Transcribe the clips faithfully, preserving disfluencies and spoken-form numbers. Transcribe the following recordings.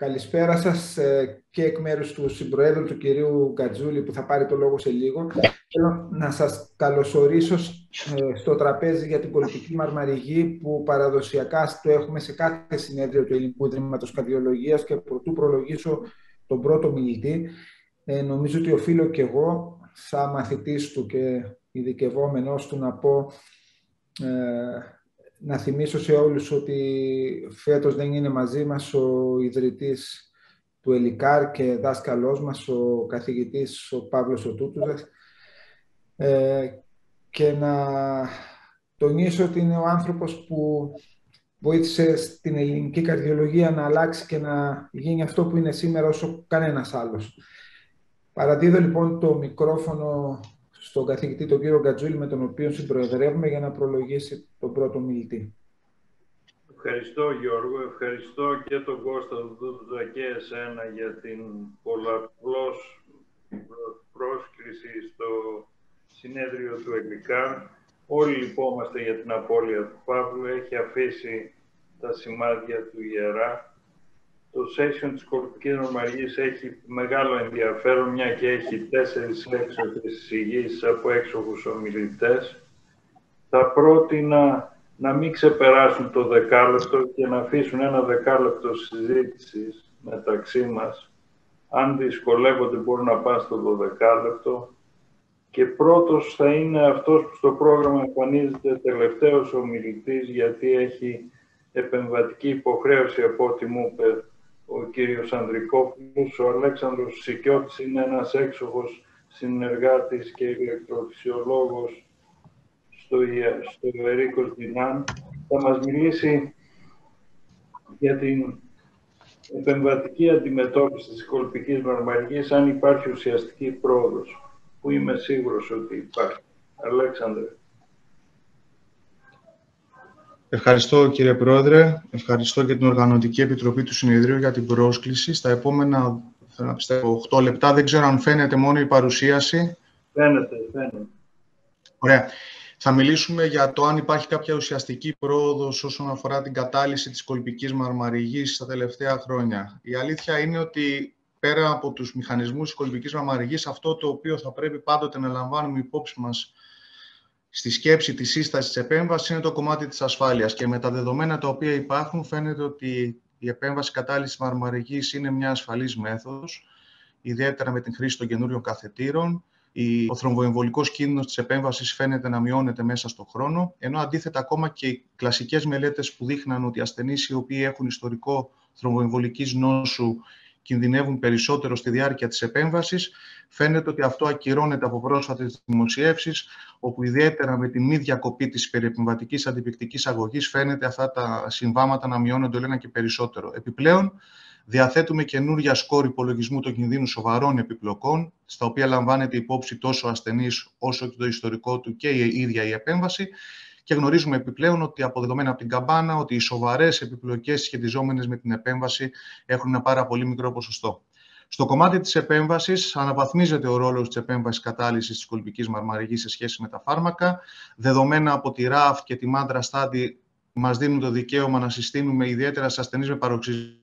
Καλησπέρα σας και εκ μέρους του Συμπροέδρου του κυρίου Γκατζούλη που θα πάρει το λόγο σε λίγο. Θέλω να σας καλωσορίσω στο τραπέζι για την πολιτική μαρμαριγή που παραδοσιακά το έχουμε σε κάθε συνέδριο του Ελληνικού Ιδρύματος Καρδιολογίας και πρωτού προλογίσω τον πρώτο μιλητή. Ε, νομίζω ότι οφείλω και εγώ, σαν μαθητής του και ειδικευόμενος του, να πω... Ε, να θυμίσω σε όλους ότι φέτος δεν είναι μαζί μας ο ιδρυτής του ΕΛΙΚΑΡ και δάσκαλός μας, ο καθηγητής ο Παύλος ο Τούτουζας, ε, και να τονίσω ότι είναι ο άνθρωπος που βοήθησε στην ελληνική καρδιολογία να αλλάξει και να γίνει αυτό που είναι σήμερα όσο κανένας άλλος. Παραδίδω λοιπόν το μικρόφωνο στον καθηγητή τον κύριο Γκατζούλη, με τον οποίο συμπροεδρεύουμε, για να προλογίσει τον πρώτο μιλητή. Ευχαριστώ Γιώργο, ευχαριστώ και τον Κώστα Δούδουζα και εσένα για την πολλαπλώς πρόσκληση στο συνέδριο του ΕΛΙΚΑΡ. Όλοι λυπόμαστε για την απώλεια του Παύλου, έχει αφήσει τα σημάδια του ιερά. Το session της κολπικής μαρμαριγής έχει μεγάλο ενδιαφέρον, μια και έχει τέσσερις έξοχες εισηγήσεις από έξοχους ομιλητές. Θα πρότεινα να μην ξεπεράσουν το δεκάλεπτο και να αφήσουν ένα δεκάλεπτο συζήτησης μεταξύ μας. Αν δυσκολεύονται μπορούν να πάνε στο δωδεκάλεπτο. Και πρώτος θα είναι αυτός που στο πρόγραμμα εμφανίζεται τελευταίος ομιλητής, γιατί έχει επεμβατική υποχρέωση από ό,τι μου είπε ο κύριος Ανδρικόπουλος. Ο Αλέξανδρος Σικιώτης είναι ένας έξοχος συνεργάτης και ηλεκτροφυσιολόγος στο, στο Ερίκος Δινάν. Θα μας μιλήσει για την επεμβατική αντιμετώπιση της κολπικής μαρμαριγής, αν υπάρχει ουσιαστική πρόοδος, που είμαι σίγουρος ότι υπάρχει. Αλέξανδρε. Ευχαριστώ κύριε Πρόεδρε, ευχαριστώ και την Οργανωτική Επιτροπή του Συνεδρίου για την πρόσκληση. Στα επόμενα, θέλω να πιστεύω, οκτώ λεπτά, δεν ξέρω αν φαίνεται μόνο η παρουσίαση. Φαίνεται, φαίνεται. Ωραία. Θα μιλήσουμε για το αν υπάρχει κάποια ουσιαστική πρόοδος όσον αφορά την κατάλυση της κολπικής μαρμαριγής στα τελευταία χρόνια. Η αλήθεια είναι ότι πέρα από τους μηχανισμούς της κολπικής μαρμαριγής, αυτό το οποίο θα πρέπει πάντοτε να λαμβάνουμε υπόψη μας στη σκέψη της σύστασης της επέμβασης είναι το κομμάτι της ασφάλειας. Και με τα δεδομένα τα οποία υπάρχουν, φαίνεται ότι η επέμβαση κατάλυσης μαρμαριγής είναι μια ασφαλής μέθοδος, ιδιαίτερα με την χρήση των καινούριων καθετήρων. Ο θρομβοεμβολικός κίνδυνος της επέμβασης φαίνεται να μειώνεται μέσα στον χρόνο, ενώ αντίθετα ακόμα και οι κλασικές μελέτες που δείχναν ότι ασθενείς οι οποίοι έχουν ιστορικό θρομβοεμβολικής νόσου κινδυνεύουν περισσότερο στη διάρκεια της επέμβασης. Φαίνεται ότι αυτό ακυρώνεται από πρόσφατες δημοσιεύσεις, όπου ιδιαίτερα με τη μη διακοπή της περιεπεμβατικής αντιπικτικής αγωγής φαίνεται αυτά τα συμβάματα να μειώνονται όλο ένα και περισσότερο. Επιπλέον, διαθέτουμε καινούρια σκόρ υπολογισμού των κινδύνου σοβαρών επιπλοκών, στα οποία λαμβάνεται υπόψη τόσο ο ασθενής όσο και το ιστορικό του και η ίδια η επέμβαση. Και γνωρίζουμε επιπλέον ότι από δεδομένα από την καμπάνα, ότι οι σοβαρές επιπλοκές σχετιζόμενες με την επέμβαση έχουν ένα πάρα πολύ μικρό ποσοστό. Στο κομμάτι της επέμβασης αναβαθμίζεται ο ρόλος της επέμβασης κατάλυσης της κολπικής μαρμαριγής σε σχέση με τα φάρμακα. Δεδομένα από τη ΡΑΦ και τη MADRA Study μας δίνουν το δικαίωμα να συστήνουμε ιδιαίτερα σε ασθενείς με παροξισμό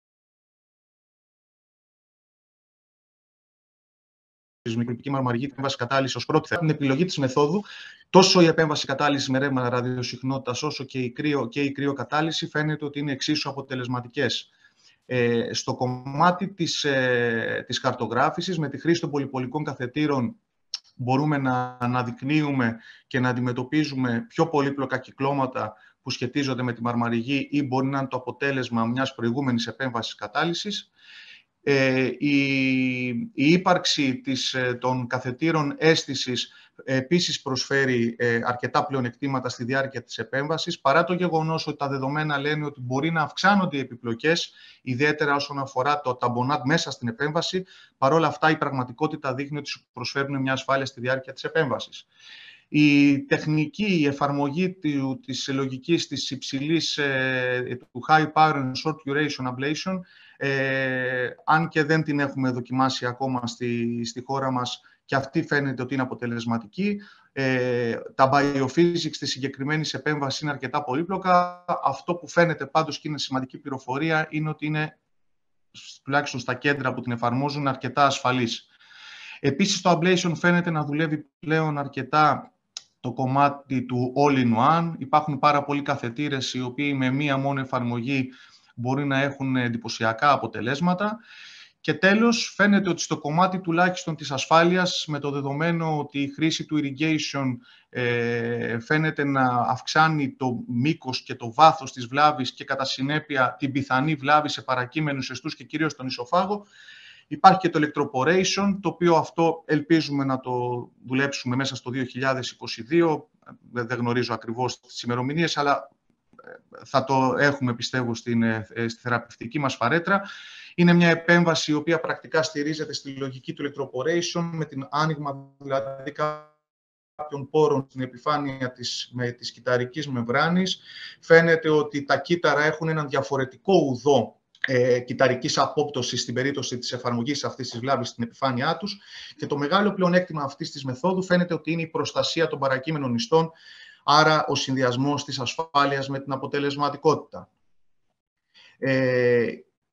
η κολπική μαρμαριγή, την επέμβαση κατάλυση ως πρώτη. Την επιλογή της μεθόδου, τόσο η επέμβαση κατάλυση με ρεύμα ραδιοσυχνότητας, όσο και η, κρύο, και η κρυοκατάλυση φαίνεται ότι είναι εξίσου αποτελεσματικές. Ε, στο κομμάτι της, ε, της χαρτογράφησης, με τη χρήση των πολυπολικών καθετήρων, μπορούμε να αναδεικνύουμε και να αντιμετωπίζουμε πιο πολύπλοκα κυκλώματα που σχετίζονται με τη μαρμαριγή ή μπορεί να είναι το αποτέλεσμα μιας προηγούμενης επέμβασης κατάλυσης. Ε, η, η ύπαρξη της, των καθετήρων αίσθησης επίσης προσφέρει ε, αρκετά πλεονεκτήματα στη διάρκεια της επέμβασης, παρά το γεγονός ότι τα δεδομένα λένε ότι μπορεί να αυξάνονται οι επιπλοκές, ιδιαίτερα όσον αφορά το ταμπονάτ μέσα στην επέμβαση. Παρόλα αυτά, η πραγματικότητα δείχνει ότι προσφέρουν μια ασφάλεια στη διάρκεια της επέμβασης. Η τεχνική, η εφαρμογή του, της λογικής της υψηλής, ε, του High Power and Short Duration Ablation, ε, αν και δεν την έχουμε δοκιμάσει ακόμα στη, στη χώρα μας, και αυτή φαίνεται ότι είναι αποτελεσματική. Ε, τα biophysics της συγκεκριμένης επέμβασης είναι αρκετά πολύπλοκα. Αυτό που φαίνεται πάντως και είναι σημαντική πληροφορία είναι ότι είναι τουλάχιστον στα κέντρα που την εφαρμόζουν, είναι αρκετά ασφαλής. Επίσης, το ablation φαίνεται να δουλεύει πλέον αρκετά το κομμάτι του all-in-one. Υπάρχουν πάρα πολλοί καθετήρες οι οποίοι με μία μόνο εφαρμογή μπορεί να έχουν εντυπωσιακά αποτελέσματα. Και τέλος, φαίνεται ότι στο κομμάτι τουλάχιστον της ασφάλειας, με το δεδομένο ότι η χρήση του irrigation ε, φαίνεται να αυξάνει το μήκος και το βάθος της βλάβης και κατά συνέπεια την πιθανή βλάβη σε παρακείμενους εστούς και κυρίως στον ισοφάγο, υπάρχει και το electroporation, το οποίο αυτό ελπίζουμε να το δουλέψουμε μέσα στο δύο χιλιάδες είκοσι δύο. Δεν γνωρίζω ακριβώς τις ημερομηνίες, αλλά θα το έχουμε, πιστεύω, στην, στη θεραπευτική μας φαρέτρα. Είναι μια επέμβαση η οποία πρακτικά στηρίζεται στη λογική του electroporation, με την άνοιγμα δηλαδή κάποιων πόρων στην επιφάνεια της, με, της κυταρικής μεμβράνης. Φαίνεται ότι τα κύτταρα έχουν έναν διαφορετικό ουδό ε, κυταρικής απόπτωσης στην περίπτωση της εφαρμογής αυτής της βλάβης στην επιφάνειά τους. Και το μεγάλο πλεονέκτημα αυτής της μεθόδου φαίνεται ότι είναι η προστασία των παρακείμενων ιστών, άρα ο συνδυασμός της ασφάλειας με την αποτελεσματικότητα. Ε,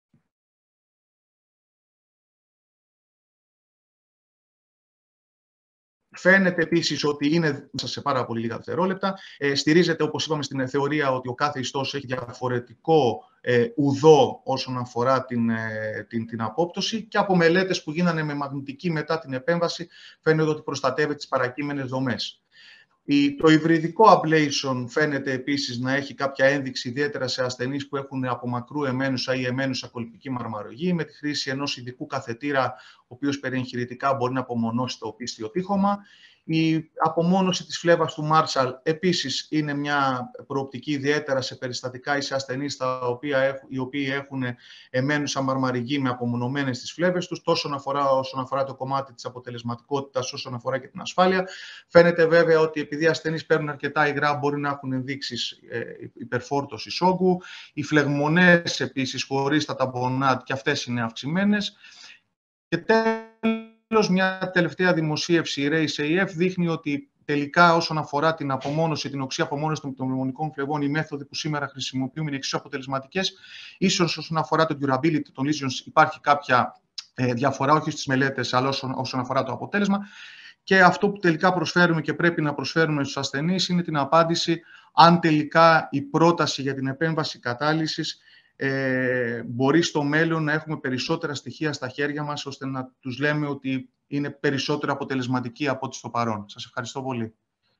Φαίνεται επίσης ότι είναι σε πάρα πολύ λίγα δευτερόλεπτα. Ε, στηρίζεται, όπως είπαμε, στην θεωρία ότι ο κάθε ιστός έχει διαφορετικό ε, ουδό όσον αφορά την, ε, την, την απόπτωση, και από μελέτες που γίνανε με μαγνητική μετά την επέμβαση φαίνεται ότι προστατεύει τις παρακείμενες δομές. Το υβριδικό ablation φαίνεται επίσης να έχει κάποια ένδειξη, ιδιαίτερα σε ασθενείς που έχουν από μακρού εμένουσα ή εμένουσα κολπική μαρμαρογή, με τη χρήση ενός ειδικού καθετήρα, ο οποίος περιεγχειρητικά μπορεί να απομονώσει το οπίστιο τείχομα. Η απομόνωση της φλέβας του Marshall επίσης είναι μια προοπτική, ιδιαίτερα σε περιστατικά ή σε ασθενείς τα οποία, οι οποίοι έχουν εμένουσα μαρμαριγή με απομονωμένες τις φλέβες τους, τόσο αφορά, όσον αφορά το κομμάτι της αποτελεσματικότητας, όσον αφορά και την ασφάλεια. Φαίνεται βέβαια ότι επειδή οι ασθενείς παίρνουν αρκετά υγρά, μπορεί να έχουν ενδείξεις ε, υπερφόρτωσης όγκου. Οι φλεγμονές επίσης χωρίς τα ταμπονάτ, και αυτές είναι αυξημένες. Και τέλος, μια τελευταία δημοσίευση, η RACE-A F, δείχνει ότι τελικά όσον αφορά την απομόνωση, την οξύ απομόνωση των πνευμονικών φλεγμών, οι μέθοδοι που σήμερα χρησιμοποιούμε είναι εξίσου αποτελεσματικές. Ίσως όσον αφορά το durability των lesions υπάρχει κάποια ε, διαφορά, όχι στις μελέτες, αλλά όσον, όσον αφορά το αποτέλεσμα. Και αυτό που τελικά προσφέρουμε και πρέπει να προσφέρουμε στους ασθενείς είναι την απάντηση αν τελικά η πρόταση για την επέμβαση κατάλυσης Ε, μπορεί στο μέλλον να έχουμε περισσότερα στοιχεία στα χέρια μας, ώστε να τους λέμε ότι είναι περισσότερο αποτελεσματικοί από ό,τι στο παρόν. Σας ευχαριστώ πολύ.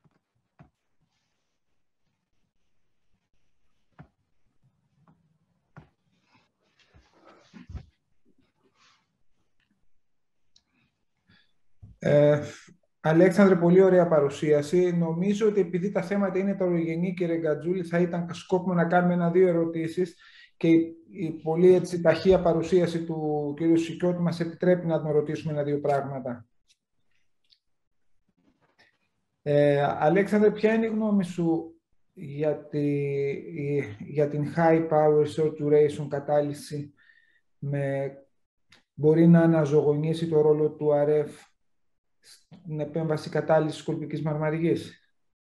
Ε, Αλέξανδρε, πολύ ωραία παρουσίαση. Νομίζω ότι επειδή τα θέματα είναι ταουρογενή, κύριε Γκατζούλη, θα ήταν σκόπιμο να κάνουμε ένα-δύο ερωτήσεις. Και η πολύ έτσι, ταχεία παρουσίαση του κ. Σικιώτη μας επιτρέπει να τον ρωτήσουμε ένα-δύο πράγματα. Ε, Αλέξανδρε, ποια είναι η γνώμη σου για, τη, για την high power short duration κατάλυση? Με, μπορεί να αναζωογονήσει το ρόλο του αρ εφ στην επέμβαση κατάλυσης κολπικής μαρμαριγής?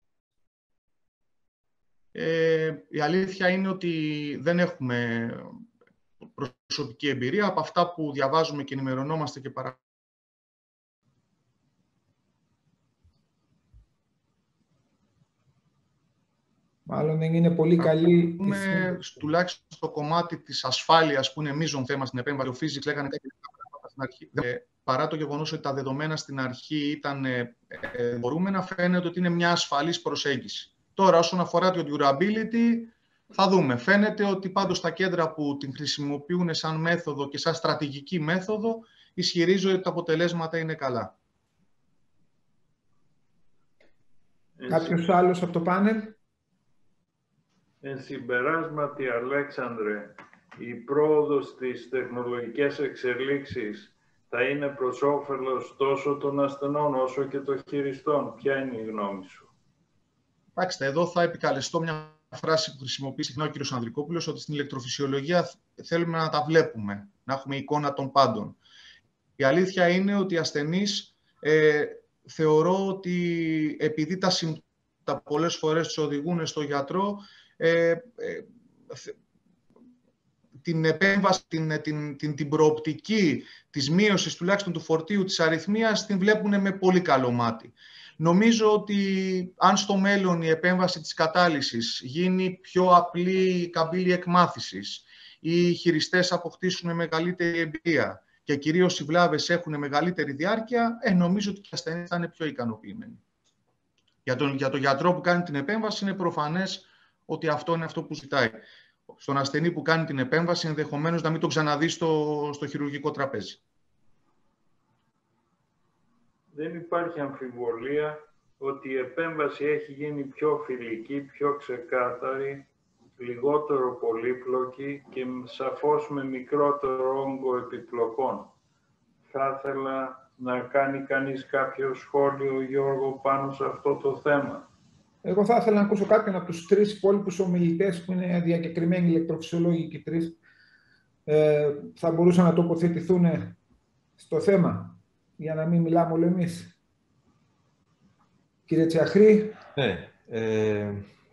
Ε, η αλήθεια είναι ότι δεν έχουμε προσωπική εμπειρία. Από αυτά που διαβάζουμε και ενημερωνόμαστε και παρά... Μάλλον δεν είναι πολύ καλή... Έχουμε, τουλάχιστον στο κομμάτι της ασφάλειας, που είναι μείζον θέμα στην επέμβαση, ο Physics λέγανε κάποια πράγματα στην αρχή. Ε, παρά το γεγονός ότι τα δεδομένα στην αρχή ήταν ε, ε, μπορούμενα, φαίνεται ότι είναι μια ασφαλής προσέγγιση. Τώρα, όσον αφορά το durability, θα δούμε. Φαίνεται ότι πάντως τα κέντρα που την χρησιμοποιούν σαν μέθοδο και σαν στρατηγική μέθοδο, ισχυρίζονται ότι τα αποτελέσματα είναι καλά. Κάποιος άλλος από το πάνελ? Εν συμπεράσματι, Αλέξανδρε, η πρόοδος στις τεχνολογικές εξελίξεις θα είναι προς όφελος τόσο των ασθενών όσο και των χειριστών. Ποια είναι η γνώμη σου? Κοιτάξτε, εδώ θα επικαλεστώ μια φράση που χρησιμοποιεί συχνά ο κ. Ανδρικόπουλος, ότι στην ηλεκτροφυσιολογία θέλουμε να τα βλέπουμε, να έχουμε εικόνα των πάντων. Η αλήθεια είναι ότι οι ασθενείς ε, θεωρώ ότι επειδή τα συμπτώματα πολλές φορές τους οδηγούν στο γιατρό, ε, ε, την επέμβαση, την, την, την, την προοπτική της μείωσης τουλάχιστον του φορτίου της αριθμίας την βλέπουν με πολύ καλό μάτι. Νομίζω ότι αν στο μέλλον η επέμβαση της κατάλυσης γίνει πιο απλή καμπύλη εκμάθησης, οι χειριστές αποκτήσουν μεγαλύτερη εμπειρία και κυρίως οι βλάβες έχουν μεγαλύτερη διάρκεια, ε, νομίζω ότι οι ασθενείς θα είναι πιο ικανοποιημένοι. Για τον, για τον γιατρό που κάνει την επέμβαση είναι προφανές ότι αυτό είναι αυτό που ζητάει. Στον ασθενή που κάνει την επέμβαση ενδεχομένως να μην τον ξαναδεί στο, στο χειρουργικό τραπέζι. Δεν υπάρχει αμφιβολία ότι η επέμβαση έχει γίνει πιο φιλική, πιο ξεκάθαρη, λιγότερο πολύπλοκη και σαφώς με μικρότερο όγκο επιπλοκών. Θα ήθελα να κάνει κανείς κάποιο σχόλιο, Γιώργο, πάνω σε αυτό το θέμα. Εγώ θα ήθελα να ακούσω κάποιον από τους τρεις υπόλοιπους ομιλητές που είναι διακεκριμένοι ηλεκτροφυσιολόγοι και τρεις. Ε, θα μπορούσαν να τοποθετηθούν στο θέμα, για να μην μιλάμε όλοι εμείς. Κύριε Τσιαχρή. Ναι. Ε,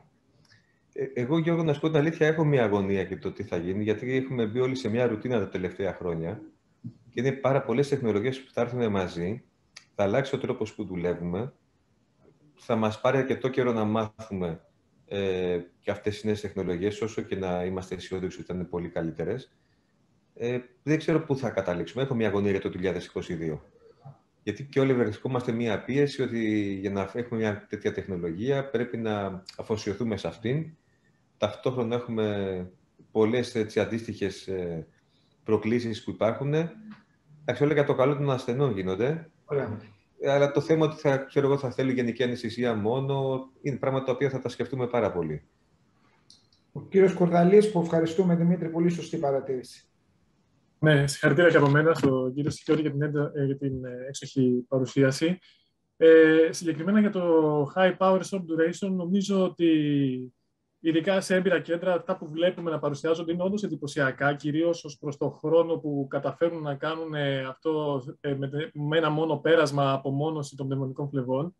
εγώ, Γιώργο, να σου πω την αλήθεια, έχω μια αγωνία για το τι θα γίνει, γιατί έχουμε μπει όλοι σε μια ρουτίνα τα τελευταία χρόνια και είναι πάρα πολλές τεχνολογίες που θα έρθουν μαζί, θα αλλάξει ο τρόπος που δουλεύουμε, θα μας πάρει αρκετό καιρό να μάθουμε ε, και αυτές τις νέες τεχνολογίες, όσο και να είμαστε αισιόδοξοι ότι θα είναι πολύ καλύτερες. Ε, δεν ξέρω πού θα καταλήξουμε. Έχω μια αγωνία για το δύο χιλιάδες είκοσι δύο. Γιατί και όλοι βρισκόμαστε μια πίεση ότι για να έχουμε μια τέτοια τεχνολογία πρέπει να αφοσιωθούμε σε αυτήν. Ταυτόχρονα έχουμε πολλές έτσι, αντίστοιχες ε, προκλήσεις που υπάρχουν. Εντάξει, όλα για το καλό των ασθενών γίνονται. Ωραία. Αλλά το θέμα ότι θα, ξέρω εγώ, θα θέλει γενική αναισθησία μόνο είναι πράγματα τα οποία θα τα σκεφτούμε πάρα πολύ. Ο κύριος Κορδαλής, που ευχαριστούμε, Δημήτρη, πολύ σωστή παρατήρηση. Ναι, συγχαρητήρια και από μένα στον κύριο Σικιώτη για την, για την έξοχη παρουσίαση. Ε, συγκεκριμένα για το High Power Short Duration, νομίζω ότι ειδικά σε έμπειρα κέντρα, αυτά που βλέπουμε να παρουσιάζονται είναι όντως εντυπωσιακά, κυρίως ως προς το χρόνο που καταφέρουν να κάνουν αυτό με ένα μόνο πέρασμα απομόνωση των πνευμονικών φλεβών.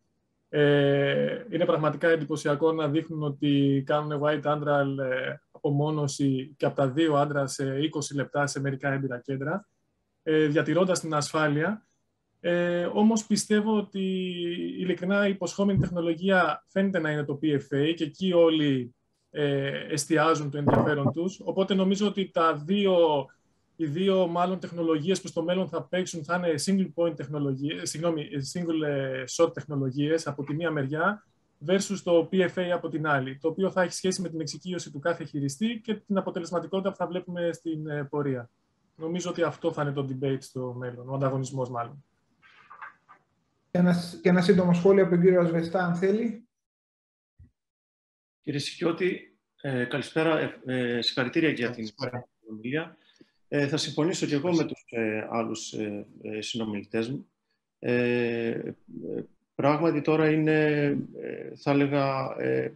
Ε, είναι πραγματικά εντυπωσιακό να δείχνουν ότι κάνουν white antral απομόνωση και από τα δύο άντρα σε είκοσι λεπτά σε μερικά έμπειρα κέντρα, ε, διατηρώντας την ασφάλεια. Ε, όμως πιστεύω ότι ειλικρινά η υποσχόμενη τεχνολογία φαίνεται να είναι το πι εφ έι και εκεί όλοι ε, εστιάζουν το ενδιαφέρον τους. Οπότε νομίζω ότι τα δύο, οι δύο μάλλον τεχνολογίες που στο μέλλον θα παίξουν θα είναι single point τεχνολογίες, συγγνώμη, single shot τεχνολογίες από τη μία μεριά versus το πι εφ έι από την άλλη, το οποίο θα έχει σχέση με την εξοικείωση του κάθε χειριστή και την αποτελεσματικότητα που θα βλέπουμε στην ε, πορεία. Νομίζω ότι αυτό θα είναι το debate στο μέλλον, ο ανταγωνισμός μάλλον. Και ένα, και ένα σύντομο σχόλιο από τον κύριο Ασβεστά, αν θέλει. Κύριε Σικιώτη, ε, καλησπέρα. Ε, ε, συγχαρητήρια για την ομιλία. Ε, θα συμφωνήσω και εγώ με τους ε, άλλους ε, ε, συνομιλητές μου. Ε, ε, πράγματι τώρα είναι, ε, θα έλεγα, ε,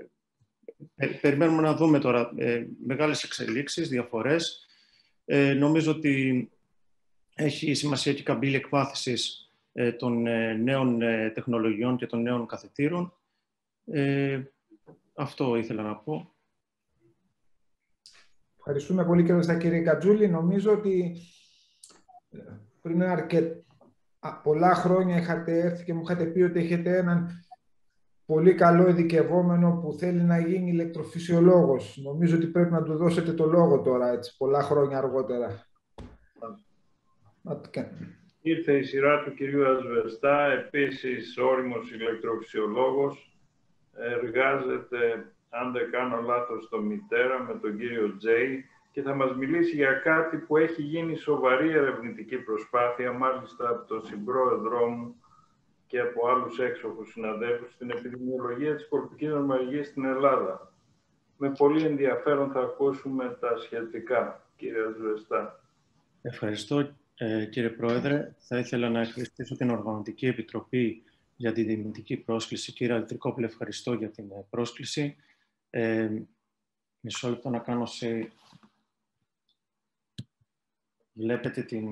ε, περιμένουμε να δούμε τώρα ε, μεγάλες εξελίξεις, διαφορές. Ε, νομίζω ότι έχει σημασία και η καμπύλη εκμάθησης των νέων τεχνολογιών και των νέων καθετήρων. Ε, αυτό ήθελα να πω. Ευχαριστούμε πολύ, κύριε, κύριε Κατζούλη. Νομίζω ότι πριν αρκετά πολλά χρόνια είχατε έρθει και μου είχατε πει ότι έχετε έναν πολύ καλό ειδικευόμενο που θέλει να γίνει ηλεκτροφυσιολόγος. Νομίζω ότι πρέπει να του δώσετε το λόγο τώρα, έτσι, πολλά χρόνια αργότερα. Ήρθε η σειρά του κυρίου Ασβεστά, επίσης όριμος ηλεκτροφυσιολόγος. Εργάζεται, αν δεν κάνω λάθος, στο Μητέρα με τον κύριο Τζέι και θα μας μιλήσει για κάτι που έχει γίνει σοβαρή ερευνητική προσπάθεια, μάλιστα από τον συμπρόεδρό μου και από άλλους έξοχους συναδέλφους, στην επιδημιολογία της κολπικής νορμαλγίας στην Ελλάδα. Με πολύ ενδιαφέρον θα ακούσουμε τα σχετικά, κύριε Ασβεστά. Ευχαριστώ. Ε, κύριε Πρόεδρε, θα ήθελα να ευχαριστήσω την Οργανωτική Επιτροπή για την δυνητική πρόσκληση. Κύριε Αλτρικόπουλε, ευχαριστώ για την πρόσκληση. Ε, μισό λεπτό να κάνω σε... Βλέπετε την...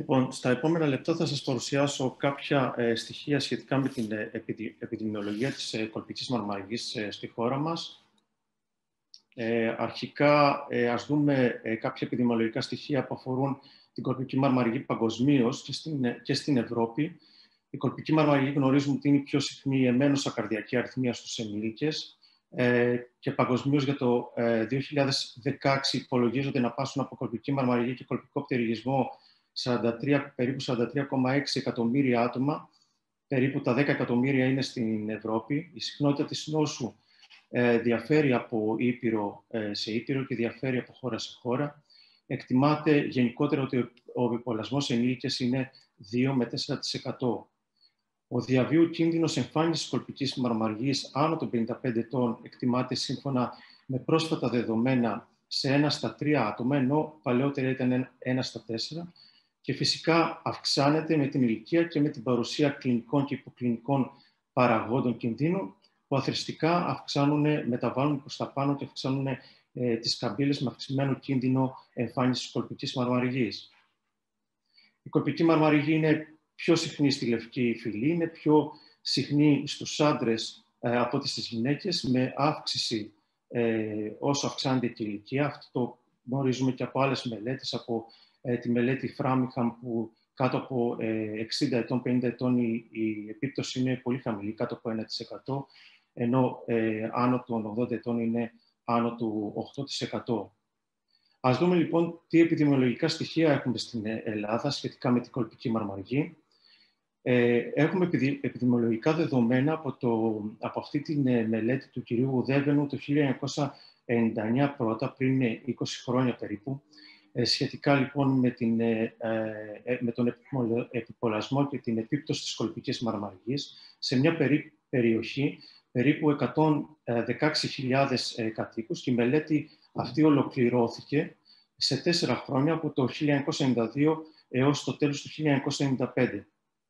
Λοιπόν, στα επόμενα λεπτά θα σας παρουσιάσω κάποια ε, στοιχεία σχετικά με την ε, επιδη, επιδημιολογία της ε, κολπικής μαρμαριγής ε, στη χώρα μας. Ε, αρχικά, ε, ας δούμε ε, κάποια επιδημιολογικά στοιχεία που αφορούν την κολπική μαρμαριγή παγκοσμίως και στην, ε, και στην Ευρώπη. Η κολπική μαρμαριγή γνωρίζουμε ότι είναι η πιο συχνή εμένουσα καρδιακή αρρυθμία στους ενήλικες ε, και παγκοσμίως για το ε, δύο χιλιάδες δεκαέξι υπολογίζονται να πάσουν από κολπική μαρμαριγή και κολπικό πτερυγισμό σαράντα τρία, περίπου σαράντα τρία κόμμα έξι εκατομμύρια άτομα, περίπου τα δέκα εκατομμύρια είναι στην Ευρώπη. Η συχνότητα της νόσου ε, διαφέρει από ήπειρο ε, σε ήπειρο και διαφέρει από χώρα σε χώρα. Εκτιμάται γενικότερα ότι ο επιπολασμός ενήλικες είναι δύο με τέσσερα τοις εκατό. Ο διαβίου κίνδυνος εμφάνισης κολπικής μαρμαριγής άνω των πενήντα πέντε ετών εκτιμάται σύμφωνα με πρόσφατα δεδομένα σε ένα στα τρία άτομα, ενώ παλαιότερα ήταν ένα στα τέσσερα. Και φυσικά αυξάνεται με την ηλικία και με την παρουσία κλινικών και υποκλινικών παραγόντων κινδύνου, που αθρηστικά αυξάνουν, μεταβάλλουν προς τα πάνω και αυξάνουν ε, τις καμπύλες με αυξημένο κίνδυνο εμφάνισης κολπικής μαρμαριγής. Η κολπική μαρμαριγή είναι πιο συχνή στη λευκή φυλή, είναι πιο συχνή στους άντρες ε, από ό,τι στις γυναίκες, με αύξηση ε, όσο αυξάνεται και η ηλικία. Αυτό το γνωρίζουμε και από άλλες μελέτες, από ε, τη μελέτη Framingham, που κάτω από ε, εξήντα ετών, πενήντα ετών η, η επίπτωση είναι πολύ χαμηλή, κάτω από ένα τοις εκατό, ενώ ε, άνω των ογδόντα ετών είναι άνω του οκτώ τοις εκατό. Ας δούμε λοιπόν τι επιδημιολογικά στοιχεία έχουμε στην Ελλάδα σχετικά με την κολπική μαρμαριγή. Ε, έχουμε επιδημιολογικά δεδομένα από, το, από αυτή τη μελέτη του κυρίου Ουδέβαινου το χίλια εννιακόσια ενενήντα εννιά πρώτα, πριν είκοσι χρόνια περίπου, ε, σχετικά λοιπόν με, την, ε, ε, με τον επιπολασμό και την επίπτωση της κολπικής μαρμαριγής σε μια περί, περιοχή περίπου εκατόν δεκαέξι χιλιάδες ε, κατοίκους, και η μελέτη αυτή ολοκληρώθηκε σε τέσσερα χρόνια, από το χίλια εννιακόσια ενενήντα δύο έως το τέλος του χίλια εννιακόσια ενενήντα πέντε.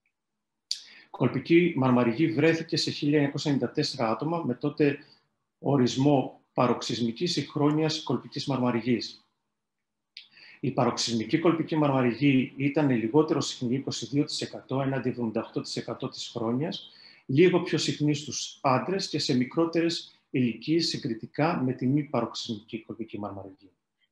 Η κολπική μαρμαριγή βρέθηκε σε χίλια εννιακόσια ενενήντα τέσσερα άτομα, με τότε ορισμό παροξυσμικής ή χρόνιας κολπικής μαρμαριγής. Η παροξυσμική κολπική μαρμαριγή ήταν λιγότερο συχνή, είκοσι δύο τοις εκατό, έναντι εβδομήντα οκτώ τοις εκατό της χρόνιας, λίγο πιο συχνή στους άντρες και σε μικρότερες ηλικίες συγκριτικά με τη μη παροξυσμική κολπική μαρμαριγή.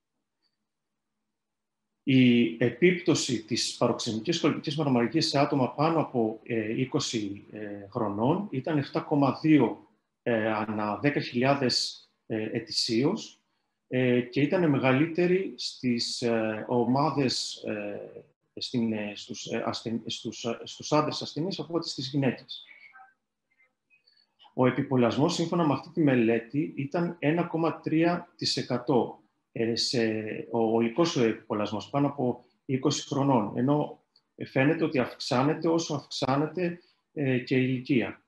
Η επίπτωση της παροξυσμικής κολπικής μαρμαριγής σε άτομα πάνω από ε, είκοσι ε, χρονών ήταν επτά κόμμα δύο ε, ανά δέκα χιλιάδες ε, ετησίως ε, και ήταν μεγαλύτερη στις ε, ομάδες, ε, στην, ε, στους, ε, ασθεν, στους, ε, στους άντρες ασθενείς από ό,τι στις γυναίκες. Ο επιπολασμός, σύμφωνα με αυτή τη μελέτη, ήταν ένα κόμμα τρία τοις εκατό σε ο ολικός επιπολασμός πάνω από είκοσι χρονών, ενώ φαίνεται ότι αυξάνεται όσο αυξάνεται ε, και η ηλικία.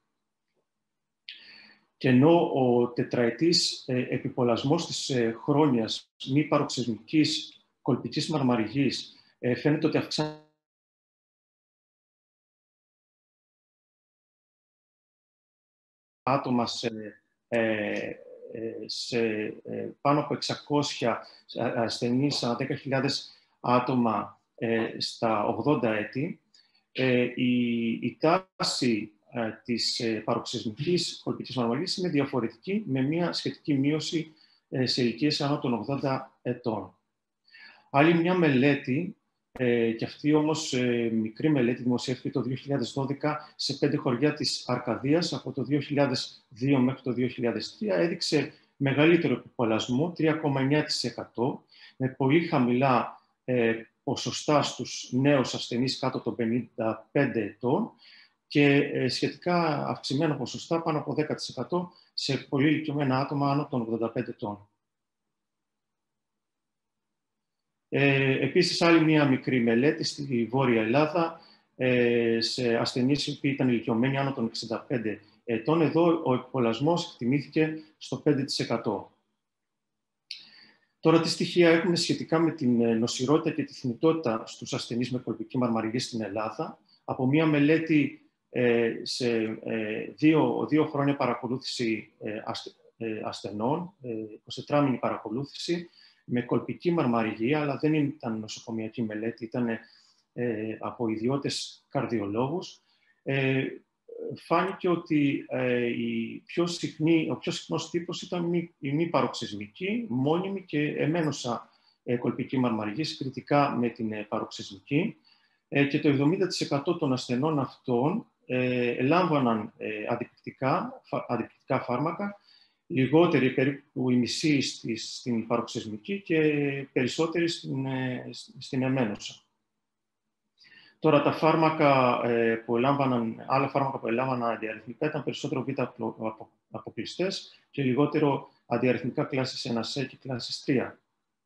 Και ενώ ο τετραετής ε, επιπολασμός της ε, χρόνιας μη παροξυσμικής κολπικής μαρμαριγής ε, φαίνεται ότι αυξάνεται άτομα σε, ε, σε ε, πάνω από εξακόσια ασθενείς ανά δέκα χιλιάδες άτομα ε, στα ογδόντα έτη, ε, η, η τάση ε, της ε, παροξυσμικής κολπικής μαρμαριγής είναι διαφορετική, με μια σχετική μείωση ε, σε ηλικίες άνω των ογδόντα ετών. Άλλη μια μελέτη, ε, και αυτή όμως ε, μικρή μελέτη, δημοσιεύτηκε το δύο χιλιάδες δώδεκα σε πέντε χωριά της Αρκαδίας από το δύο χιλιάδες δύο μέχρι το δύο χιλιάδες τρία, έδειξε μεγαλύτερο επιπολασμό, τρία κόμμα εννιά τοις εκατό, με πολύ χαμηλά ε, ποσοστά στους νέους ασθενείς κάτω των πενήντα πέντε ετών και ε, σχετικά αυξημένα ποσοστά πάνω από δέκα τοις εκατό σε πολύ ηλικιωμένα άτομα άνω των ογδόντα πέντε ετών. Ε, επίσης, άλλη μία μικρή μελέτη στη Βόρεια Ελλάδα ε, σε ασθενείς που ήταν ηλικιωμένοι άνω των εξήντα πέντε ετών. Εδώ ο επιπολασμός εκτιμήθηκε στο πέντε τοις εκατό. Τώρα, τι στοιχεία έχουμε σχετικά με την νοσηρότητα και τη θνητότητα στους ασθενείς με κολπική μαρμαριγή στην Ελλάδα? Από μία μελέτη ε, σε ε, δύο, δύο χρόνια παρακολούθηση ε, ασθενών, ε, εικοσιτετράμηνη παρακολούθηση, με κολπική μαρμαριγή, αλλά δεν ήταν νοσοκομιακή μελέτη, ήταν ε, από ιδιώτες καρδιολόγους, ε, φάνηκε ότι ε, η πιο συχνή, ο πιο συχνός τύπος ήταν μη, η μη παροξυσμική, μόνιμη και εμένουσα ε, κολπική μαρμαργή, συγκριτικά με την ε, παροξυσμική, ε, και το εβδομήντα τοις εκατό των ασθενών αυτών ε, λάμβαναν ε, αντιπληκτικά, φα, αντιπληκτικά φάρμακα, λιγότεροι περίπου η μισή στις, στην παροξυσμική και περισσότεροι στην, ε, στην εμένουσα. Τώρα, τα φάρμακα ε, που ελάμβαναν, άλλα φάρμακα που ελάμβαναν αντιαριθμικά ήταν περισσότερο β' αποκλειστές και λιγότερο αντιαριθμικά κλάσης ένα σι και κλάσης τρία.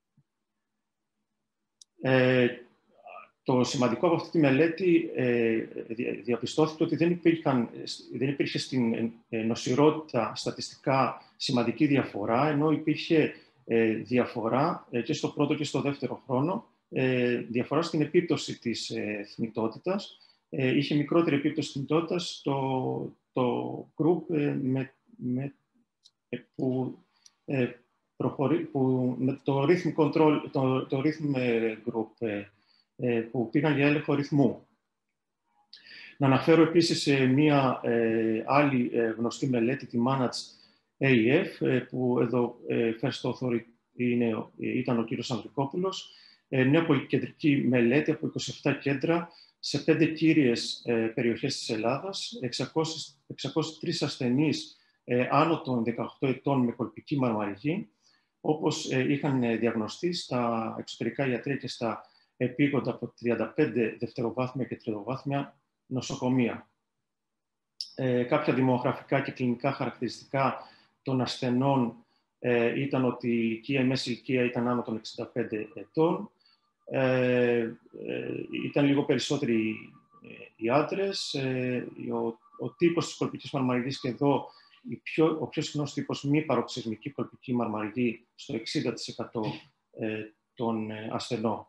Ε, το σημαντικό από αυτή τη μελέτη ε, διαπιστώθηκε ότι δεν, υπήρχαν, δεν υπήρχε στην νοσηρότητα στατιστικά σημαντική διαφορά, ενώ υπήρχε ε, διαφορά ε, και στο πρώτο και στο δεύτερο χρόνο, Ε, διαφορά στην επίπτωση της ε, θνητότητας. Ε, είχε μικρότερη επίπτωση θνητότητας το, το group ε, με, με, ε, που, ε, προχωρεί, που, με το rhythm control, το, το rhythm group ε, ε, που πήγαν για έλεγχο ρυθμού. Να αναφέρω επίσης ε, μία ε, άλλη ε, γνωστή μελέτη, τη Manage έι εφ, ε, που εδώ ε, first author είναι, ήταν ο κύριος Ανδρικόπουλος, μια πολυκεντρική μελέτη από είκοσι επτά κέντρα σε πέντε κύριες ε, περιοχές της Ελλάδας, εξακόσιοι τρεις ασθενείς ε, άνω των δεκαοκτώ ετών με κολπική μαρμαργή, όπως ε, είχαν διαγνωστεί στα εξωτερικά ιατρεία και στα επίγοντα από τριάντα πέντε δευτεροβάθμια και τριτοβάθμια νοσοκομεία. Ε, κάποια δημογραφικά και κλινικά χαρακτηριστικά των ασθενών ε, ήταν ότι η οικία, η μέση ηλικία ήταν άνω των εξήντα πέντε ετών. Ε, ε, ήταν λίγο περισσότεροι οι άντρες. Ε, ο, ο τύπος της κολπικής μαρμαργής και εδώ η πιο, ο πιο συχνός τύπος μη παροξυσμική κολπική μαρμαργή στο εξήντα τοις εκατό ε, των ε, ασθενών.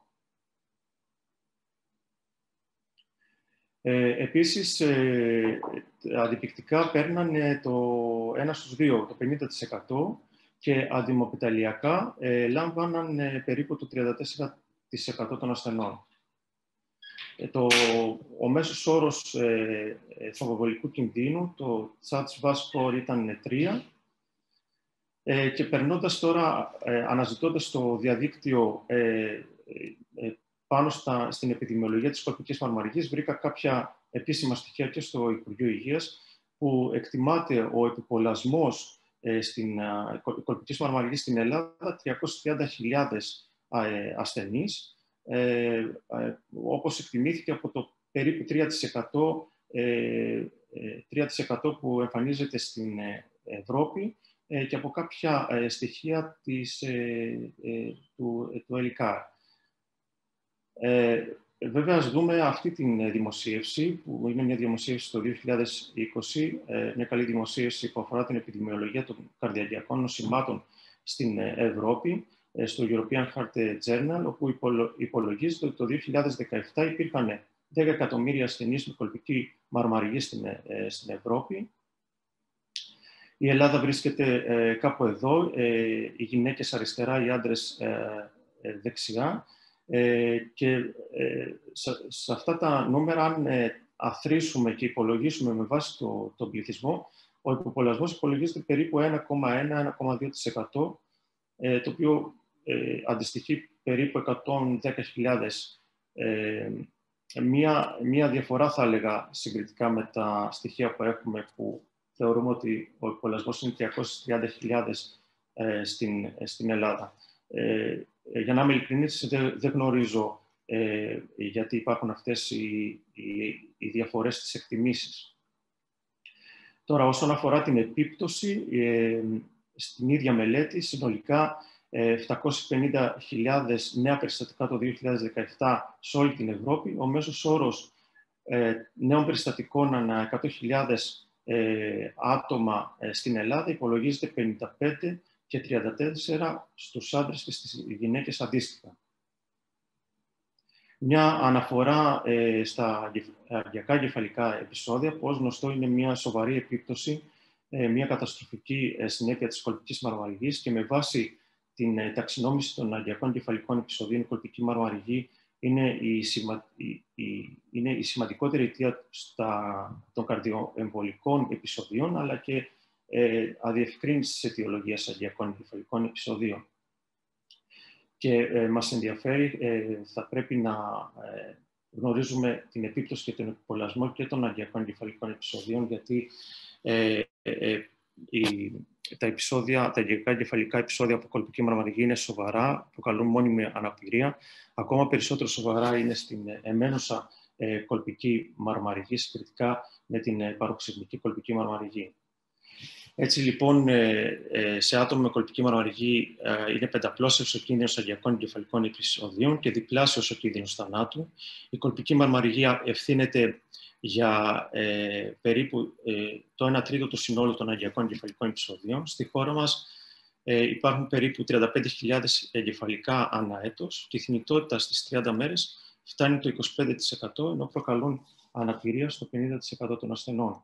Ε, επίσης, ε, αντιπληκτικά παίρνανε το ένα στους δύο, το πενήντα τοις εκατό, και αντιμοπιταλιακά ε, λάμβαναν ε, περίπου το τριάντα τέσσερα τοις εκατό των ασθενών. Ε, το, ο μέσος όρος ε, ε, θρομβοβολικού κινδύνου, το Charles-Vaz score ήταν τρία, ε, και περνώντας τώρα, ε, αναζητώντας το διαδίκτυο ε, ε, πάνω στα, στην επιδημιολογία της κολπικής μαρμαργής, βρήκα κάποια επίσημα στοιχεία και στο Υπουργείο Υγείας, που εκτιμάται ο επιπολασμός ε, στην ε, κολπικής μαρμαργής στην Ελλάδα τριακόσιες τριάντα χιλιάδες ε, ασθενείς, ε, ε, όπως εκτιμήθηκε από το περίπου τρία τοις εκατό, ε, τρία τοις εκατό που εμφανίζεται στην Ευρώπη ε, και από κάποια ε, στοιχεία της, ε, ε, του, του ΕΛΙΚΑΡ. Ε, βέβαια, ας δούμε αυτή τη δημοσίευση, που είναι μια δημοσίευση το δύο χιλιάδες είκοσι, ε, μια καλή δημοσίευση που αφορά την επιδημιολογία των καρδιαγγειακών νοσημάτων στην Ευρώπη, ε, στο European Heart Journal, όπου υπολο, υπολογίζεται ότι το δύο χιλιάδες δεκαεπτά υπήρχαν δέκα εκατομμύρια ασθενείς με κολπική μαρμαργή στην, ε, στην Ευρώπη. Η Ελλάδα βρίσκεται ε, κάπου εδώ, ε, οι γυναίκες αριστερά, οι άντρες ε, ε, δεξιά. Ε, και ε, σε, σε αυτά τα νούμερα, αν ε, αθροίσουμε και υπολογίσουμε με βάση το, τον πληθυσμό, ο υποπολασμός υπολογίζεται περίπου ένα κόμμα ένα με ένα κόμμα δύο τοις εκατό, ε, το οποίο ε, αντιστοιχεί περίπου εκατόν δέκα χιλιάδες. Ε, μία, μία διαφορά, θα έλεγα, συγκριτικά με τα στοιχεία που έχουμε, που θεωρούμε ότι ο υποπολασμός είναι τριακόσιες τριάντα χιλιάδες ε, στην, ε, στην Ελλάδα. Ε, Για να είμαι ειλικρινής, δεν, δεν γνωρίζω ε, γιατί υπάρχουν αυτές οι, οι, οι διαφορές στις εκτιμήσεις. Τώρα, όσον αφορά την επίπτωση, ε, στην ίδια μελέτη, συνολικά ε, επτακόσιες πενήντα χιλιάδες νέα περιστατικά το δύο χιλιάδες δεκαεπτά σε όλη την Ευρώπη. Ο μέσος όρος ε, νέων περιστατικών ανά εκατό χιλιάδες ε, άτομα ε, στην Ελλάδα υπολογίζεται πενήντα πέντε και τριάντα τέσσερα στους άντρες και στις γυναίκες αντίστοιχα. Μια αναφορά ε, στα καρδιακά κεφαλικά επεισόδια, που ως γνωστό είναι μια σοβαρή επίπτωση, ε, μια καταστροφική ε, συνέπεια της κολπικής μαρμαργής, και με βάση την ε, ταξινόμηση των καρδιακών κεφαλικών επεισοδίων, η κολπική μαρμαργή είναι η, σημα... η... Η... είναι η σημαντικότερη αιτία στα... των καρδιοεμβολικών επεισοδίων, αλλά και ε, αδιευκρίνηση της αιτιολογίας αγκιακών εγκεφαλικών επεισοδίων. Και ε, μας ενδιαφέρει, ε, θα πρέπει να ε, γνωρίζουμε την επίπτωση και τον επιπολασμό και των αγκιακών εγκεφαλικών επεισοδίων, γιατί ε, ε, ε, η, τα, επεισόδια, τα αγκιακά εγκεφαλικά επεισόδια από κολπική μαρμαριγή είναι σοβαρά, προκαλούν μόνιμη αναπηρία. Ακόμα περισσότερο σοβαρά είναι στην εμένουσα ε, κολπική μαρμαριγή, συγκριτικά με την ε, παροξυσμική κολπική μαρμαριγή. Έτσι λοιπόν, σε άτομα με κολπική μαρμαριγή είναι πενταπλώσιος ο κίνδυνος αγκιακών εγκεφαλικών επεισοδίων και διπλάσιος ο κίνδυνος θανάτου. Η κολπική μαρμαριγή ευθύνεται για ε, περίπου ε, το ένα τρίτο του συνόλου των αγκιακών εγκεφαλικών επεισοδίων. Στη χώρα μας ε, υπάρχουν περίπου τριάντα πέντε χιλιάδες εγκεφαλικά ανά έτος και η θνητότητα στις τριάντα μέρες φτάνει το είκοσι πέντε τοις εκατό, ενώ προκαλούν αναπηρία στο πενήντα τοις εκατό των ασθενών.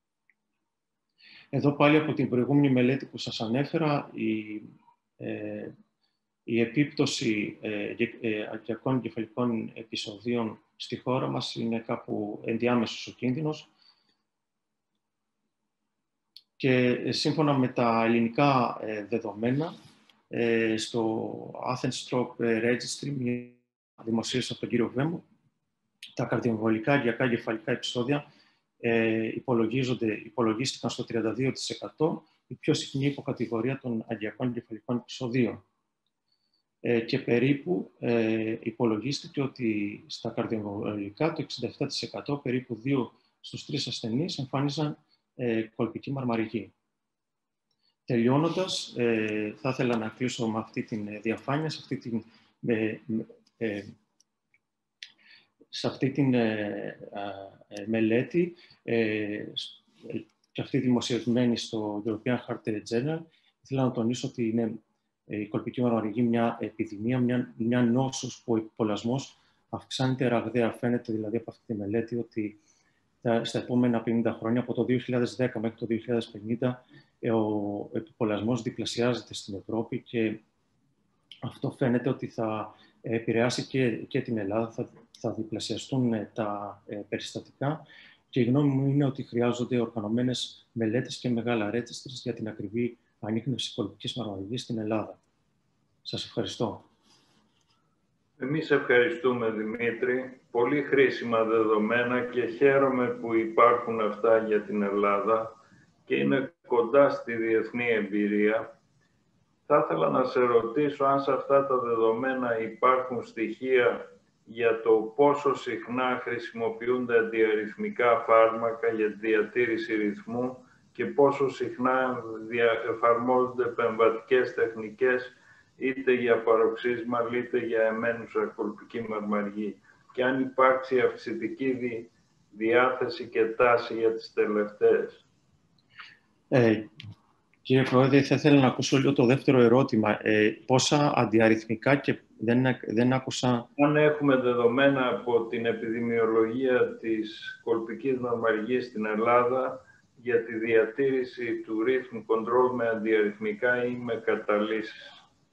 Εδώ πάλι από την προηγούμενη μελέτη που σας ανέφερα, η, ε, η επίπτωση ε, ε, αγκιακών εγκεφαλικών επεισοδίων στη χώρα μας είναι κάπου ενδιάμεσος ο κίνδυνος. Και ε, σύμφωνα με τα ελληνικά ε, δεδομένα, ε, στο Athens Stroke Registry, μια δημοσίευση από τον κύριο Βέμο, τα καρδιοεμβολικά αγκιακά εγκεφαλικά επεισόδια Ε, υπολογίζονται, υπολογίστηκαν στο τριάντα δύο τοις εκατό η πιο συχνή υποκατηγορία των αγκιακών εγκεφαλικών επεισοδίων. Ε, και περίπου ε, υπολογίστηκε ότι στα καρδιοεμβολικά το εξήντα επτά τοις εκατό, περίπου δύο στους τρεις ασθενείς, εμφάνιζαν ε, κολπική μαρμαριγή. Τελειώνοντας, ε, θα ήθελα να κλείσω με αυτή τη διαφάνεια, σε αυτή την ε, ε, σε αυτή τη ε, ε, μελέτη, ε, και αυτή δημοσιευμένη στο European Heart Journal, ήθελα να τονίσω ότι είναι ε, η κολπική μαρμαριγή μια επιδημία, μια, μια νόσος που ο επιπολασμός αυξάνεται ραγδαία. Φαίνεται δηλαδή από αυτή τη μελέτη ότι τα, στα επόμενα πενήντα χρόνια, από το δύο χιλιάδες δέκα μέχρι το δύο χιλιάδες πενήντα, ε, ο επιπολασμός διπλασιάζεται στην Ευρώπη και αυτό φαίνεται ότι θα επηρεάσει και, και την Ελλάδα, θα, θα διπλασιαστούν ε, τα ε, περιστατικά και η γνώμη μου είναι ότι χρειάζονται οργανωμένες μελέτες και μεγάλα registries για την ακριβή ανίχνευση κολπικής μαρμαριγής στην Ελλάδα. Σας ευχαριστώ. Εμείς ευχαριστούμε, Δημήτρη. Πολύ χρήσιμα δεδομένα και χαίρομαι που υπάρχουν αυτά για την Ελλάδα και είναι κοντά στη διεθνή εμπειρία. Θα ήθελα να σε ρωτήσω αν σε αυτά τα δεδομένα υπάρχουν στοιχεία για το πόσο συχνά χρησιμοποιούνται αντιαρρυθμικά φάρμακα για τη διατήρηση ρυθμού και πόσο συχνά εφαρμόζονται επεμβατικές τεχνικές είτε για παροξίσμα είτε για εμένουσα κολπική μαρμαριγή και αν υπάρξει αυξητική δι... διάθεση και τάση για τις τελευταίες. Ε, κύριε Πρόεδρε, θα ήθελα να ακούσω λίγο το δεύτερο ερώτημα. Ε, πόσα αντιαρρυθμικά και δεν, δεν άκουσα... Αν έχουμε δεδομένα από την επιδημιολογία της κολπικής μαρμαριγής στην Ελλάδα για τη διατήρηση του rhythm control με αντιαρρυθμικά ή με καταλύσεις.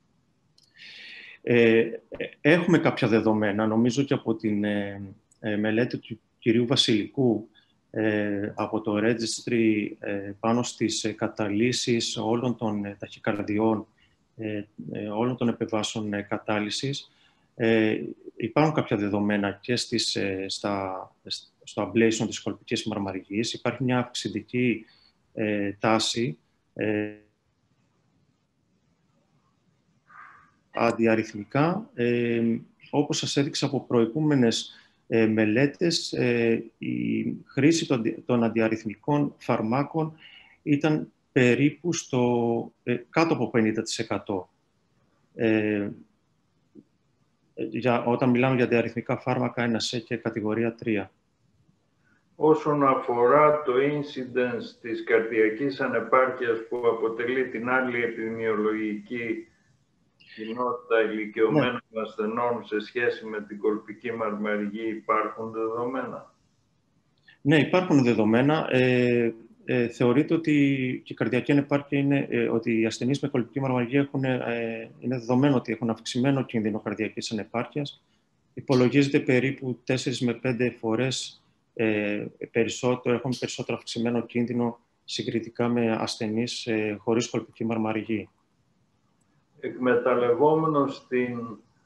Ε, έχουμε κάποια δεδομένα, νομίζω και από την ε, ε, μελέτη του κυρίου Βασιλικού, ε, από το Registry ε, πάνω στις ε, καταλύσεις όλων των ε, ταχυκαρδιών, ε, ε, όλων των επεμβάσεων ε, κατάλυσης. Ε, υπάρχουν κάποια δεδομένα και στις, ε, στα, στο ablation της κολπικής μαρμαριγής. Υπάρχει μια αυξητική ε, τάση ε, αντιαρρυθμικά. Ε, όπως σας έδειξα από προηγούμενες ε, μελέτες, ε, η χρήση των, των αντιαρρυθμικών φαρμάκων ήταν περίπου στο, ε, κάτω από πενήντα τοις εκατό. Ε, για, όταν μιλάμε για αντιαρρυθμικά φάρμακα ένα σε και κατηγορία τρία. Όσον αφορά το incidence της καρδιακής ανεπάρκειας που αποτελεί την άλλη επιδημιολογική κοινότητα ηλικιωμένων ναι. ασθενών σε σχέση με την κολπική μαρμαριγή, υπάρχουν δεδομένα? Ναι, υπάρχουν δεδομένα. Ε, ε, θεωρείται ότι η καρδιακή ανεπάρκεια είναι ε, ότι οι ασθενείς με κολπική μαρμαριγή έχουν, ε, είναι δεδομένο ότι έχουν αυξημένο κίνδυνο καρδιακής ανεπάρκειας υπολογίζεται περίπου τέσσερις με πέντε φορές ε, περισσότερο, έχουν περισσότερο αυξημένο κίνδυνο συγκριτικά με ασθενείς ε, χωρίς κολπική μαρμαριγή. Εκμεταλλευόμενος την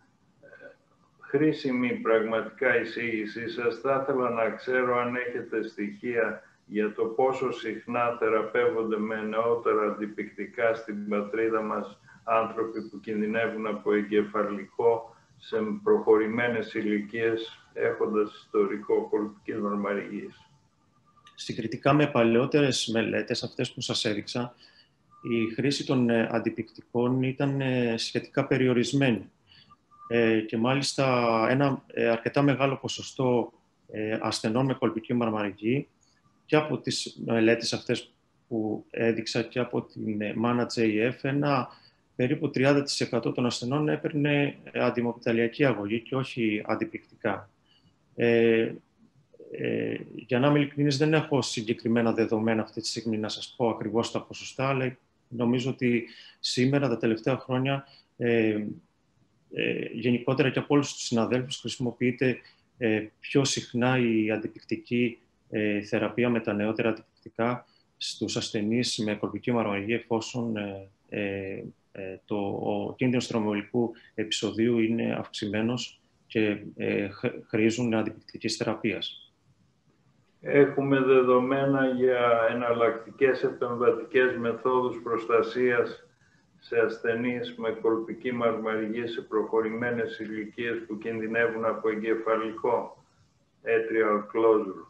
χρήσιμη πραγματικά εισήγησή σας, θα ήθελα να ξέρω αν έχετε στοιχεία για το πόσο συχνά θεραπεύονται με νεότερα αντιπικτικά στην πατρίδα μας άνθρωποι που κινδυνεύουν από εγκεφαλικό σε προχωρημένες ηλικίες έχοντας ιστορικό κολπικής μαρμαριγής. Συγκριτικά με παλαιότερες μελέτες, αυτές που σας έδειξα, η χρήση των αντιπικτικών ήταν σχετικά περιορισμένη. Ε, και μάλιστα ένα ε, αρκετά μεγάλο ποσοστό ε, ασθενών με κολπική μαρμαριγή και από τις μελέτες αυτές που έδειξα και από την μάνα τζέι εφ, ένα περίπου τριάντα τοις εκατό των ασθενών έπαιρνε αντιμοπιταλιακή αγωγή και όχι αντιπικτικά. Ε, ε, για να είμαι ειλικρινής, δεν έχω συγκεκριμένα δεδομένα αυτή τη στιγμή να σας πω ακριβώς τα ποσοστά, αλλά νομίζω ότι σήμερα, τα τελευταία χρόνια, ε, Ε, γενικότερα και από όλους τους συναδέλφους χρησιμοποιείται ε, πιο συχνά η αντιπικτική ε, θεραπεία με τα νεότερα αντιπικτικά στους ασθενείς με κολπική μαρμαριγή, εφόσον ε, ε, ε, το, ο κίνδυνος θρομboεμβολικού επεισοδίου είναι αυξημένος και ε, χρήζουν αντιπικτικής θεραπείας. Έχουμε δεδομένα για εναλλακτικές επεμβατικές μεθόδους προστασίας σε ασθενείς με κολπική μαρμαριγή σε προχωρημένες ηλικίες που κινδυνεύουν από εγκεφαλικό atrial closure.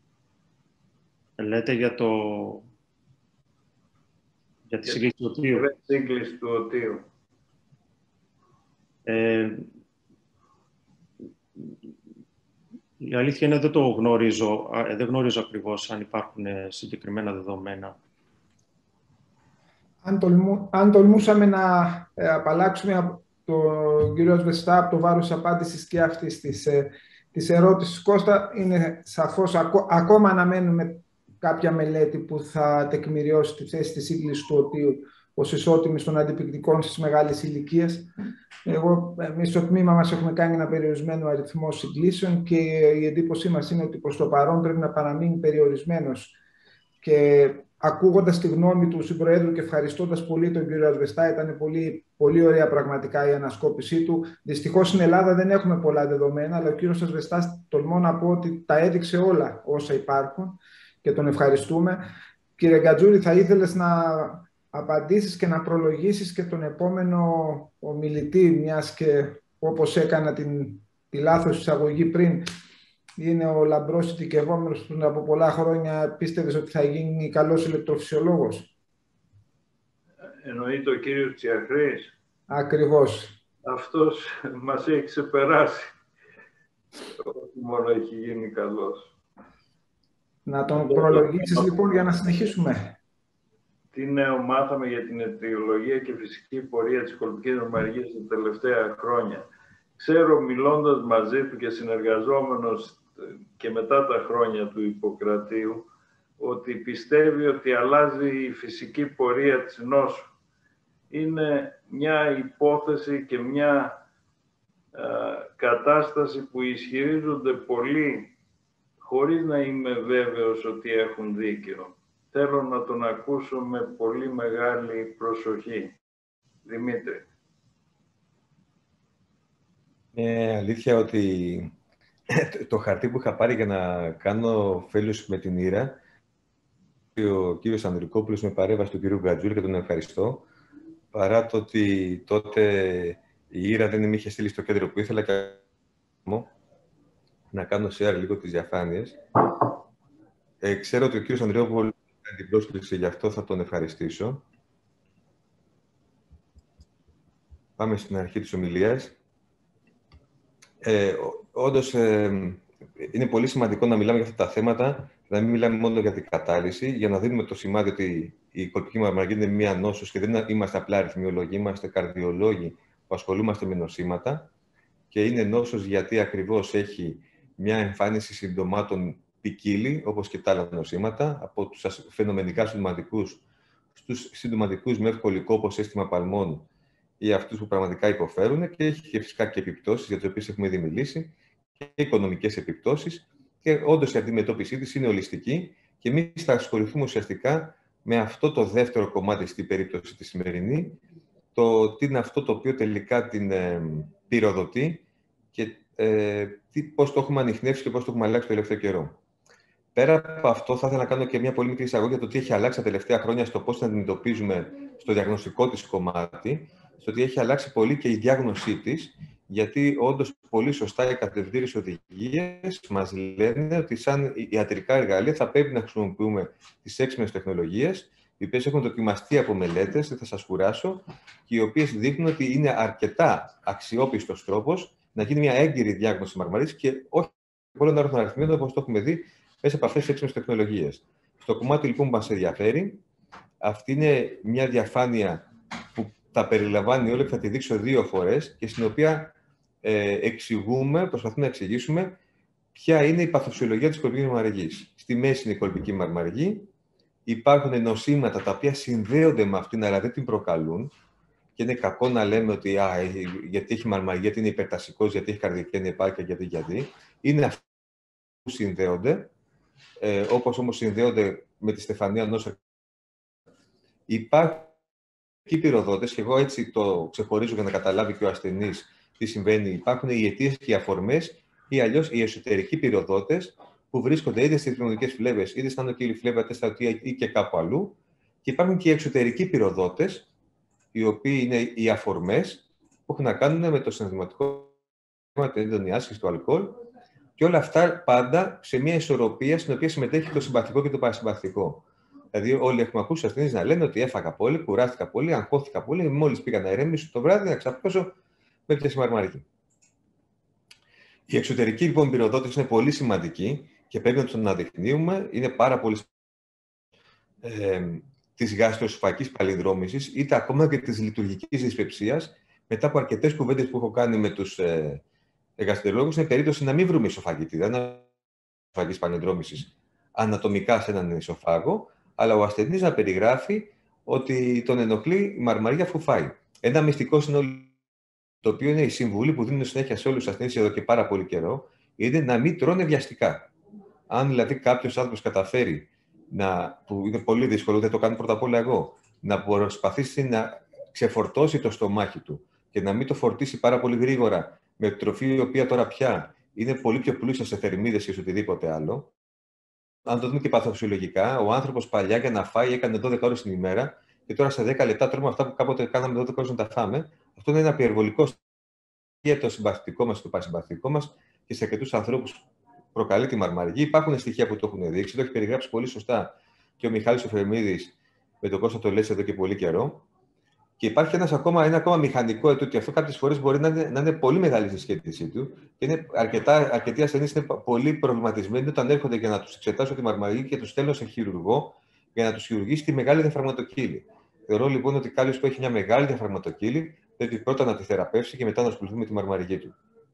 Λέτε για το... για τη σύγκληση του οτίου. Για τη σύγκληση του οτίου. Ε, η αλήθεια είναι δεν το γνωρίζω, δεν γνωρίζω ακριβώς αν υπάρχουν συγκεκριμένα δεδομένα. Αν, τολμού, αν τολμούσαμε να ε, απαλλάξουμε από τον κύριο Ασβεστά από το βάρος απάντησης και αυτής της, ε, της ερώτησης, Κώστα, είναι σαφώς ακό, ακόμα αναμένουμε κάποια μελέτη που θα τεκμηριώσει τη θέση της σύγκλησης του οτίου ως ισότιμης των αντιπικτικών στις μεγάλες ηλικίες. Εγώ, εμείς στο τμήμα μας έχουμε κάνει ένα περιορισμένο αριθμό συγκλήσεων και η εντύπωσή μας είναι ότι προς το παρόν πρέπει να παραμείνει περιορισμένος. Και ακούγοντας τη γνώμη του Συμπροέδρου και ευχαριστώντας πολύ τον κύριο Ασβεστά, ήταν πολύ, πολύ ωραία πραγματικά η ανασκόπησή του. Δυστυχώς στην Ελλάδα δεν έχουμε πολλά δεδομένα, αλλά ο κύριος Ασβεστάς, τολμώ να πω ότι τα έδειξε όλα όσα υπάρχουν και τον ευχαριστούμε. Κύριε Γκατζούλη, θα ήθελες να απαντήσεις και να προλογίσεις και τον επόμενο ομιλητή, μιας και όπως έκανα την, τη λάθος εισαγωγή πριν, είναι ο λαμπρός ειδικευόμενος που από πολλά χρόνια πίστευες ότι θα γίνει καλός ηλεκτροφυσιολόγος. Εννοείται ο κύριος Τσιαχρής. Ακριβώς. Αυτός μας έχει ξεπεράσει. Όχι μόνο έχει γίνει καλός. Να τον προλογίσεις λοιπόν για να συνεχίσουμε. Τι νέο μάθαμε για την αιτιολογία και φυσική πορεία της κολπικής μαρμαριγής τα τελευταία χρόνια. Ξέρω, μιλώντας μαζί του και συνεργαζόμενος και μετά τα χρόνια του Ιπποκρατίου, ότι πιστεύει ότι αλλάζει η φυσική πορεία της νόσου. Είναι μια υπόθεση και μια α, κατάσταση που ισχυρίζονται πολλοί, χωρίς να είμαι βέβαιος ότι έχουν δίκιο. Θέλω να τον ακούσω με πολύ μεγάλη προσοχή. Δημήτρη. Είναι αλήθεια ότι το χαρτί που είχα πάρει για να κάνω fellowship με την Ήρα, ο κύριος Ανδρικόπουλος με παρέμβαση του κύριου Γκατζούλη και τον ευχαριστώ, παρά το ότι τότε η Ήρα δεν με είχε στείλει στο κέντρο που ήθελα και να κάνω share λίγο τις διαφάνειες. Ε, ξέρω ότι ο κύριος Ανδρικόπουλος κάνει την πρόσκληση, γι' αυτό θα τον ευχαριστήσω. Πάμε στην αρχή της ομιλίας. Ε, όντως, ε, είναι πολύ σημαντικό να μιλάμε για αυτά τα θέματα, να μην μιλάμε μόνο για την κατάλυση, για να δίνουμε το σημάδι ότι η κολπική μαρμαριγή είναι μία νόσος και δεν είμαστε απλά αριθμιολόγοι, είμαστε καρδιολόγοι που ασχολούμαστε με νοσήματα και είναι νόσος γιατί ακριβώς έχει μια εμφάνιση συμπτωμάτων ποικίλη, όπως και τα άλλα νοσήματα, από τους φαινομενικά συντοματικούς στους συντοματικούς με ευκολικό όπως αίσθημα παλμών για αυτούς που πραγματικά υποφέρουν και έχει και φυσικά και επιπτώσεις για τις οποίες έχουμε ήδη μιλήσει και οικονομικές επιπτώσεις και όντως η αντιμετώπιση της είναι ολιστική και εμείς θα ασχοληθούμε ουσιαστικά με αυτό το δεύτερο κομμάτι στην περίπτωση τη σημερινή, το τι είναι αυτό το οποίο τελικά την ε, πυροδοτεί και ε, τι, πώς το έχουμε ανιχνεύσει και πώς το έχουμε αλλάξει το τελευταίο καιρό. Πέρα από αυτό, θα ήθελα να κάνω και μια πολύ μικρή εισαγωγή για το τι έχει αλλάξει τα τελευταία χρόνια στο πώς την αντιμετωπίζουμε στο διαγνωστικό της κομμάτι, στο ότι έχει αλλάξει πολύ και η διάγνωσή της, γιατί όντως πολύ σωστά οι κατευθύνσεις οδηγίες μας λένε ότι σαν ιατρικά εργαλεία θα πρέπει να χρησιμοποιούμε τις έξυπνες τεχνολογίες, οι οποίες έχουν δοκιμαστεί από μελέτες, δεν θα σας κουράσω, και οι οποίες δείχνουν ότι είναι αρκετά αξιόπιστος τρόπος να γίνει μια έγκυρη διάγνωση μαρμαρής και όχι πολλών άλλων αριθμών, όπως το έχουμε δει μέσα από αυτές τις έξυπνες τεχνολογίες. Στο κομμάτι λοιπόν που μας ενδιαφέρει, αυτή είναι μια διαφάνεια που τα περιλαμβάνει όλα και θα τη δείξω δύο φορές και στην οποία ε, εξηγούμε, προσπαθούμε να εξηγήσουμε ποια είναι η παθοφυσιολογία της κολπικής μαρμαριγής. Στη μέση είναι η κολπική μαρμαριγή, υπάρχουν νοσήματα τα οποία συνδέονται με αυτήν αλλά δεν την προκαλούν και είναι κακό να λέμε ότι α, γιατί έχει μαρμαριγή, γιατί είναι υπερτασικός, γιατί έχει καρδιακή ανεπάρκεια, γιατί, γιατί. Είναι αυτά που συνδέονται, ε, όπως όμως συνδέονται με τη στεφανία ενός. Υπάρχουν πυροδότες, και εγώ έτσι το ξεχωρίζω για να καταλάβει και ο ασθενής τι συμβαίνει. Υπάρχουν οι αιτίες και οι αφορμές ή αλλιώς οι εσωτερικοί πυροδότες που βρίσκονται είτε στις πνευμονικές φλέβες, είτε στα νοκύλη φλέβα ή και κάπου αλλού. Και υπάρχουν και οι εξωτερικοί πυροδότες, οι οποίοι είναι οι αφορμές που έχουν να κάνουν με το συναισθηματικό, με την έντονη άσκηση του αλκοόλ. Και όλα αυτά πάντα σε μια ισορροπία στην οποία συμμετέχει το συμπαθητικό και το παρασυμπαθητικό. Δηλαδή, όλοι έχουμε ακούσει ασθενείς να λένε ότι έφαγα πολύ, κουράστηκα πολύ, αγχώθηκα πολύ, μόλις πήγα να ηρέμησω το βράδυ να ξαπλώσω, με έπιασε μαρμαρική. Οι εξωτερικοί λοιπόν πυροδότες είναι πολύ σημαντικοί και πρέπει να τους αναδεικνύουμε. Είναι πάρα πολύ ε, της γαστροεσοφαγικής παλινδρόμησης, είτε ακόμα και της λειτουργικής δυσπεψίας. Μετά από αρκετές κουβέντες που έχω κάνει με τους ε, γαστρολόγους, είναι περίπτωση να μην βρούμε ισοφαγητήδα, γαστροεσοφαγικής παλινδρόμησης ανατομικά σε έναν ισοφάγο, αλλά ο ασθενής να περιγράφει ότι τον ενοχλεί η μαρμαρίγια αφού φάει. Ένα μυστικό συνολικό, το οποίο είναι η συμβουλή που δίνουν συνέχεια σε όλους τους ασθενείς εδώ και πάρα πολύ καιρό, είναι να μην τρώνε βιαστικά. Αν δηλαδή κάποιος άνθρωπος καταφέρει, να, που είναι πολύ δύσκολο, δεν το κάνω πρώτα απ' όλα εγώ, να προσπαθήσει να ξεφορτώσει το στομάχι του και να μην το φορτίσει πάρα πολύ γρήγορα με τροφή η οποία τώρα πια είναι πολύ πιο πλούσια σε θερμίδες και σε οτιδήποτε άλλο. Αν το δούμε και παθοφυσιολογικά, ο άνθρωπος παλιά για να φάει έκανε δώδεκα ώρες την ημέρα και τώρα σε δέκα λεπτά τρώμε αυτά που κάποτε κάναμε δώδεκα ώρες να τα φάμε. Αυτό είναι ένα πυεργολικό για το συμπαθητικό μας και το παρασυμπαθητικό μας και σε αρκετούς ανθρώπους προκαλεί τη μαρμαριγή. Υπάρχουν στοιχεία που το έχουν δείξει, το έχει περιγράψει πολύ σωστά και ο Μιχάλης Οφερμίδης με τον Κώστα το λέει εδώ και πολύ καιρό. Και υπάρχει ένας ακόμα, ένα ακόμα μηχανικό ετούτο, και αυτό κάποιες φορές μπορεί να είναι, να είναι πολύ μεγάλη η συσχέτισή του. Και είναι αρκετά, αρκετοί ασθενείς είναι πολύ προβληματισμένοι όταν έρχονται για να τους εξετάσω τη μαρμαριγή και τους στέλνω σε χειρουργό για να τους χειρουργήσει τη μεγάλη διαφραγματοκύλη. Θεωρώ λοιπόν ότι κάποιος που έχει μια μεγάλη διαφραγματοκύλη πρέπει πρώτα να τη θεραπεύσει και μετά να ασχοληθούμε με τη μαρμαριγή του.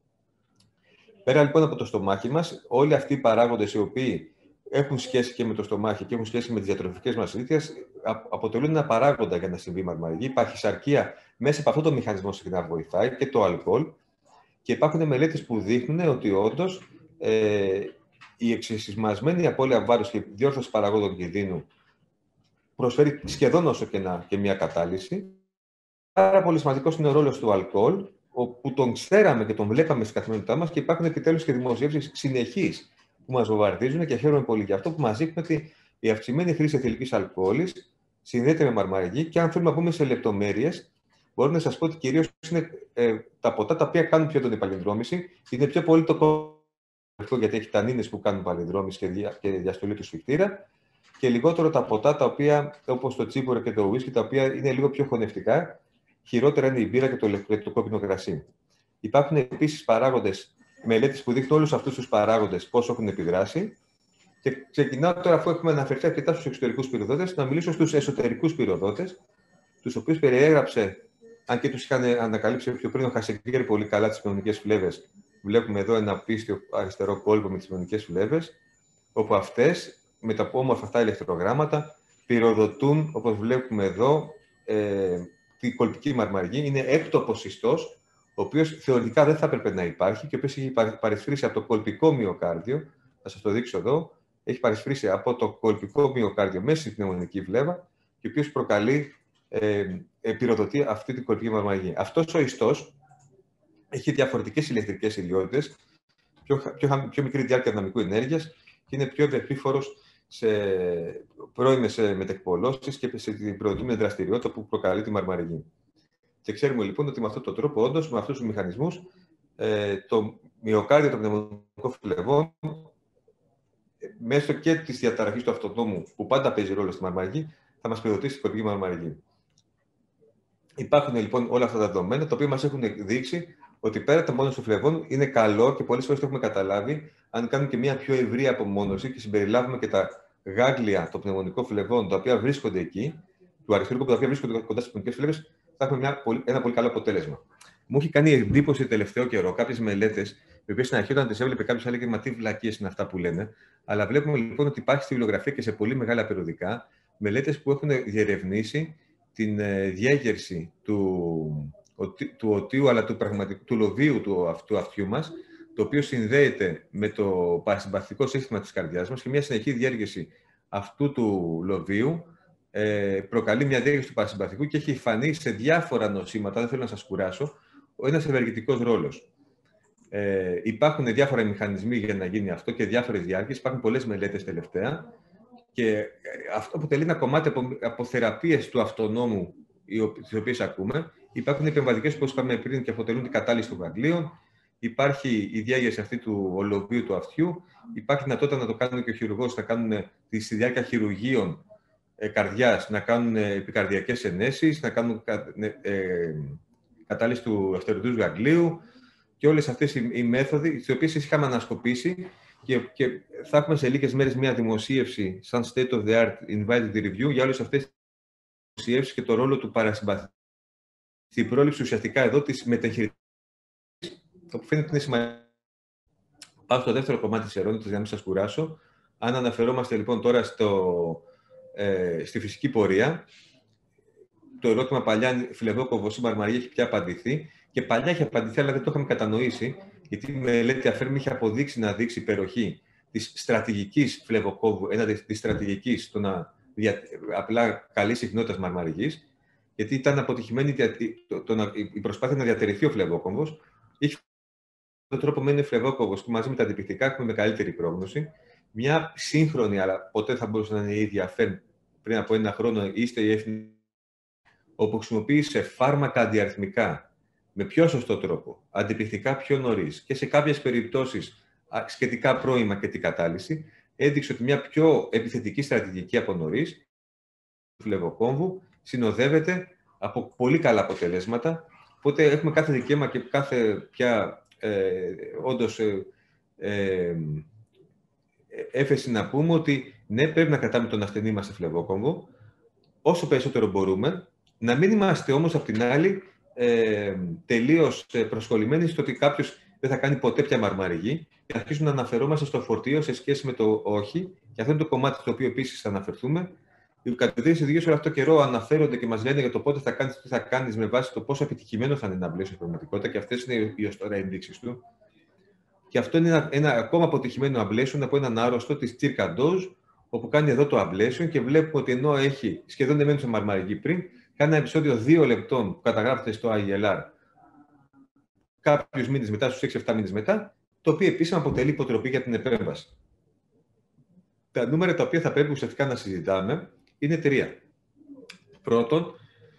Πέρα λοιπόν από το στομάχι μας, όλοι αυτοί οι παράγοντες οι οποίοι έχουν σχέση και με το στομάχι και έχουν σχέση με τις διατροφικές μας συνήθειες, αποτελούν ένα παράγοντα για να συμβεί η μαρμαριγή. Υπάρχει σαρκία μέσα από αυτό το μηχανισμό συχνά βοηθάει και το αλκοόλ. Και υπάρχουν μελέτες που δείχνουν ότι όντως ε, η εξεσυσμασμένη απώλεια βάρους και η διόρθωση παραγόντων κινδύνου προσφέρει σχεδόν όσο και, ένα, και μια κατάλυση. Πάρα πολύ σημαντικός είναι ο ρόλος του αλκοόλ, όπου τον ξέραμε και τον βλέπαμε στην καθημερινότητά μας και υπάρχουν επιτέλους και δημοσιεύσεις συνεχείς που μας βομβαρδίζουν και χαίρομαι πολύ για αυτό που μας δείχνει ότι η αυξημένη χρήση αιθιλικής αλκοόλης συνδέεται με μαρμαριγή και αν θέλουμε να πούμε σε λεπτομέρειες, μπορώ να σας πω ότι κυρίως είναι ε, τα ποτά τα οποία κάνουν πιο έντονη παλινδρόμηση. Είναι πιο πολύ το κόκκινο γιατί έχει τανίνες που κάνουν παλινδρόμηση και, δια, και διαστολή του σφιχτήρα και λιγότερο τα ποτά τα οποία, όπως το τσίπουρο και το ουίσκι, τα οποία είναι λίγο πιο χωνευτικά. Χειρότερα είναι η μπύρα και το, το κόκκινο κρασί. Υπάρχουν επίσης παράγοντες, μελέτες που δείχνουν όλους αυτούς τους παράγοντες πώς έχουν επιδράσει. Και ξεκινάω τώρα, αφού έχουμε αναφερθεί αρκετά στους εξωτερικούς πυροδότες, να μιλήσω στους εσωτερικούς πυροδότες, τους οποίους περιέγραψε, αν και τους είχαν ανακαλύψει πιο πριν ο Χασεκέρη πολύ καλά τις πνευμονικές φλέβες. Βλέπουμε εδώ ένα πίστιο αριστερό κόλπο με τις πνευμονικές φλέβες, όπου αυτές, με τα όμορφα αυτά ηλεκτρογράμματα, πυροδοτούν, όπως βλέπουμε εδώ, ε, την κολπική μαρμαργή είναι έκτοπος ιστός, ο οποίος θεωρητικά δεν θα έπρεπε να υπάρχει και ο οποίος έχει παρισφρήσει από το κολπικό μυοκάρδιο. Θα σας το δείξω εδώ. Έχει παρισφρήσει από το κολπικό μυοκάρδιο μέσα στην πνευμονική βλέβα και ο οποίος προκαλεί, ε, επιρροδοτεί αυτή την κολπική μαρμαργή. Αυτός ο ιστός έχει διαφορετικές ηλεκτρικές ιδιότητες, πιο, πιο, πιο μικρή διάρκεια δυναμικού ενέργειας και είναι πιο ευεπίφορος σε πρώιμες μετεκπολώσεις και σε την προδοτούμενη δραστηριότητα που προκαλεί τη μαρμαργή. Και ξέρουμε λοιπόν ότι με αυτόν τον τρόπο, όντως, με αυτούς τους μηχανισμούς, ε, το μυοκάρδιο των πνευμονικών φλεβών, μέσω και της διαταραχής του αυτονόμου, που πάντα παίζει ρόλο στη μαρμαργή, θα μας προδοτήσει την κολπική μαρμαργή. Υπάρχουν λοιπόν όλα αυτά τα δεδομένα, τα οποία μας έχουν δείξει ότι πέρα από το μόνο των φλεβών είναι καλό και πολλές φορές το έχουμε καταλάβει, αν κάνουμε και μια πιο ευρύ απομόνωση και συμπεριλάβουμε και τα γάγλια των πνευμονικών φλεβών, τα οποία βρίσκονται εκεί, του αριστερού κόμπου, τα οποία βρίσκονται κοντά στις πνευμονικές φλέβες, θα έχουμε μια, ένα πολύ καλό αποτέλεσμα. Μου έχει κάνει εντύπωση τελευταίο καιρό κάποιες μελέτες, οι οποίες στην αρχή όταν τις έβλεπε κάποιος έλεγε μα τι βλακίες είναι αυτά που λένε, αλλά βλέπουμε λοιπόν ότι υπάρχει στη βιβλιογραφία και σε πολύ μεγάλα περιοδικά μελέτες που έχουν διερευνήσει την ε, διέγερση του, του οτίου αλλά του, πραγματικού, του λοβίου του, του αυτιού μας, το οποίο συνδέεται με το παρασυμπαθητικό σύστημα της καρδιάς μας και μια συνεχή διέργεση αυτού του λοβίου ε, προκαλεί μια διέργεση του παρασυμπαθητικού και έχει φανεί σε διάφορα νοσήματα, δεν θέλω να σας κουράσω, ένας ευεργετικός ρόλος. Ε, υπάρχουν διάφορα μηχανισμοί για να γίνει αυτό και διάφορες διάρκειες, υπάρχουν πολλές μελέτες τελευταία και αυτό αποτελεί ένα κομμάτι από, από θεραπείες του αυτονόμου τις οποίες ακούμε. Υπάρχουν επεμβατικές, όπως είπαμε πριν, και αποτελούν την κατάλυση των γαγλίων. Υπάρχει η διάγερση αυτή του ολοβίου του αυτιού. Υπάρχει δυνατότητα να το κάνουν και ο χειρουργός, να κάνουν στη διάρκεια χειρουργείων ε, καρδιάς, να κάνουν επικαρδιακές ενέσεις, να κάνουν ε, κατάλυση του αυτορυδούς γαγλίου και όλες αυτές οι, οι μέθοδοι, τις οποίες είχαμε ανασκοπήσει και, και θα έχουμε σε λίγες μέρες μια δημοσίευση σαν state of the art invited review για όλες αυτές τις δημοσίευσεις και το ρόλο του παρασυμπαθητικού στην πρόληψη ουσιαστικά εδώ της μετεγχειρητικής. Το που φαίνεται είναι σημαντικό. Πάω στο δεύτερο κομμάτι της ερώτησης για να μην σας κουράσω. Αν αναφερόμαστε λοιπόν τώρα στο, ε, στη φυσική πορεία, το ερώτημα παλιά φλεβόκοβος ή μαρμαργή έχει πια απαντηθεί και παλιά έχει απαντηθεί, αλλά δεν το είχαμε κατανοήσει, γιατί η μελέτη Αφέρμη είχε αποδείξει να δείξει υπεροχή της στρατηγικής φλεβοκόβου έναντι της στρατηγικής στο να δια... απλά καλή συχνότητα μαρμαργής, γιατί ήταν αποτυχημένη το, το, το, η προσπάθεια να διατηρηθεί ο φλεβόκοβος. Είχε τον τρόπο μένει ο φλεβόκοβος και μαζί με τα αντιπληκτικά έχουμε μεγαλύτερη πρόγνωση. Μια σύγχρονη, αλλά ποτέ θα μπορούσε να είναι η ίδια Αφέρμη πριν από ένα χρόνο, είστε η Εθνική, όπου χρησιμοποίησε φάρμακα αντιαριθμικά με πιο σωστό τρόπο, αντιπληκτικά πιο νωρίς και σε κάποιες περιπτώσεις σχετικά πρώιμα και την κατάλυση, έδειξε ότι μια πιο επιθετική στρατηγική από νωρίς του φλεβοκόμβου συνοδεύεται από πολύ καλά αποτελέσματα. Οπότε έχουμε κάθε δικαίωμα και κάθε πια ε, όντως ε, ε, έφεση να πούμε ότι ναι, πρέπει να κρατάμε τον ασθενή μας σε φλεβόκομβο όσο περισσότερο μπορούμε, να μην είμαστε όμως απ' την άλλη ε, τελείως προσχολημένοι στο ότι κάποιος δεν θα κάνει ποτέ πια μαρμαργή και να αρχίσουμε να αναφερόμαστε στο φορτίο σε σχέση με το όχι. Και αυτό είναι το κομμάτι στο οποίο επίσης θα αναφερθούμε. Οι κατευθύνσεις οδηγίες όλο αυτό το καιρό αναφέρονται και μας λένε για το πότε θα κάνεις, τι θα κάνεις με βάση το πόσο επιτυχημένο θα είναι ένα αμπλέσιο στην πραγματικότητα και αυτές είναι οι ως τώρα ενδείξεις του. Και αυτό είναι ένα, ένα ακόμα αποτυχημένο αμπλέσιο από έναν άρρωστο της Circa-Dose, όπου κάνει εδώ το αμπλέσιο και βλέπουμε ότι ενώ έχει σχεδόν εμένει σε μαρμαργή πριν, κάνει ένα επεισόδιο δύο λεπτών που καταγράφεται στο άι ελ αρ κάποιους μήνες μετά, στους έξι εφτά μήνες μετά, το οποίο επίσημα αποτελεί υποτροπή για την επέμβαση. Τα νούμερα τα οποία θα πρέπει ουσιαστικά να συζητάμε είναι τρία. Πρώτον,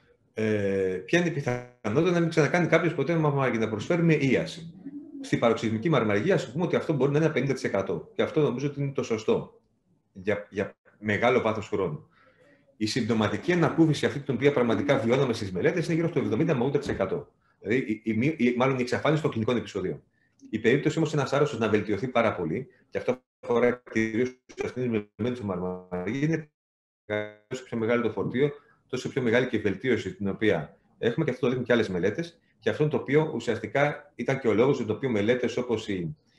ε, ποια είναι η πιθανότητα να μην ξανακάνει κάποιος ποτέ μαρμαργή, να προσφέρουμε ίαση. Στην παροξυσμική μαρμαργή, ας πούμε ότι αυτό μπορεί να είναι ένα πενήντα τοις εκατό. Και αυτό νομίζω ότι είναι το σωστό για, για μεγάλο βάθος χρόνου. Η συμπτωματική ανακούφιση αυτή την οποία πραγματικά βιώναμε στις μελέτες είναι γύρω στο εβδομήντα με ογδόντα τοις εκατό. Δηλαδή, η, η, η, μάλλον η εξαφάνιση των κλινικών επεισοδίων. Η περίπτωση όμως ένας άρρωστος να βελτιωθεί πάρα πολύ, και αυτό αφορά κυρίως τους ασθενείς με μένους μαρμαργή, είναι όσο πιο μεγάλο το φορτίο, τόσο πιο μεγάλη και η βελτίωση την οποία έχουμε, και αυτό το δείχνουν και άλλες μελέτες. Και αυτό είναι το οποίο ουσιαστικά ήταν και ο λόγος για τον οποίο μελέτες όπως η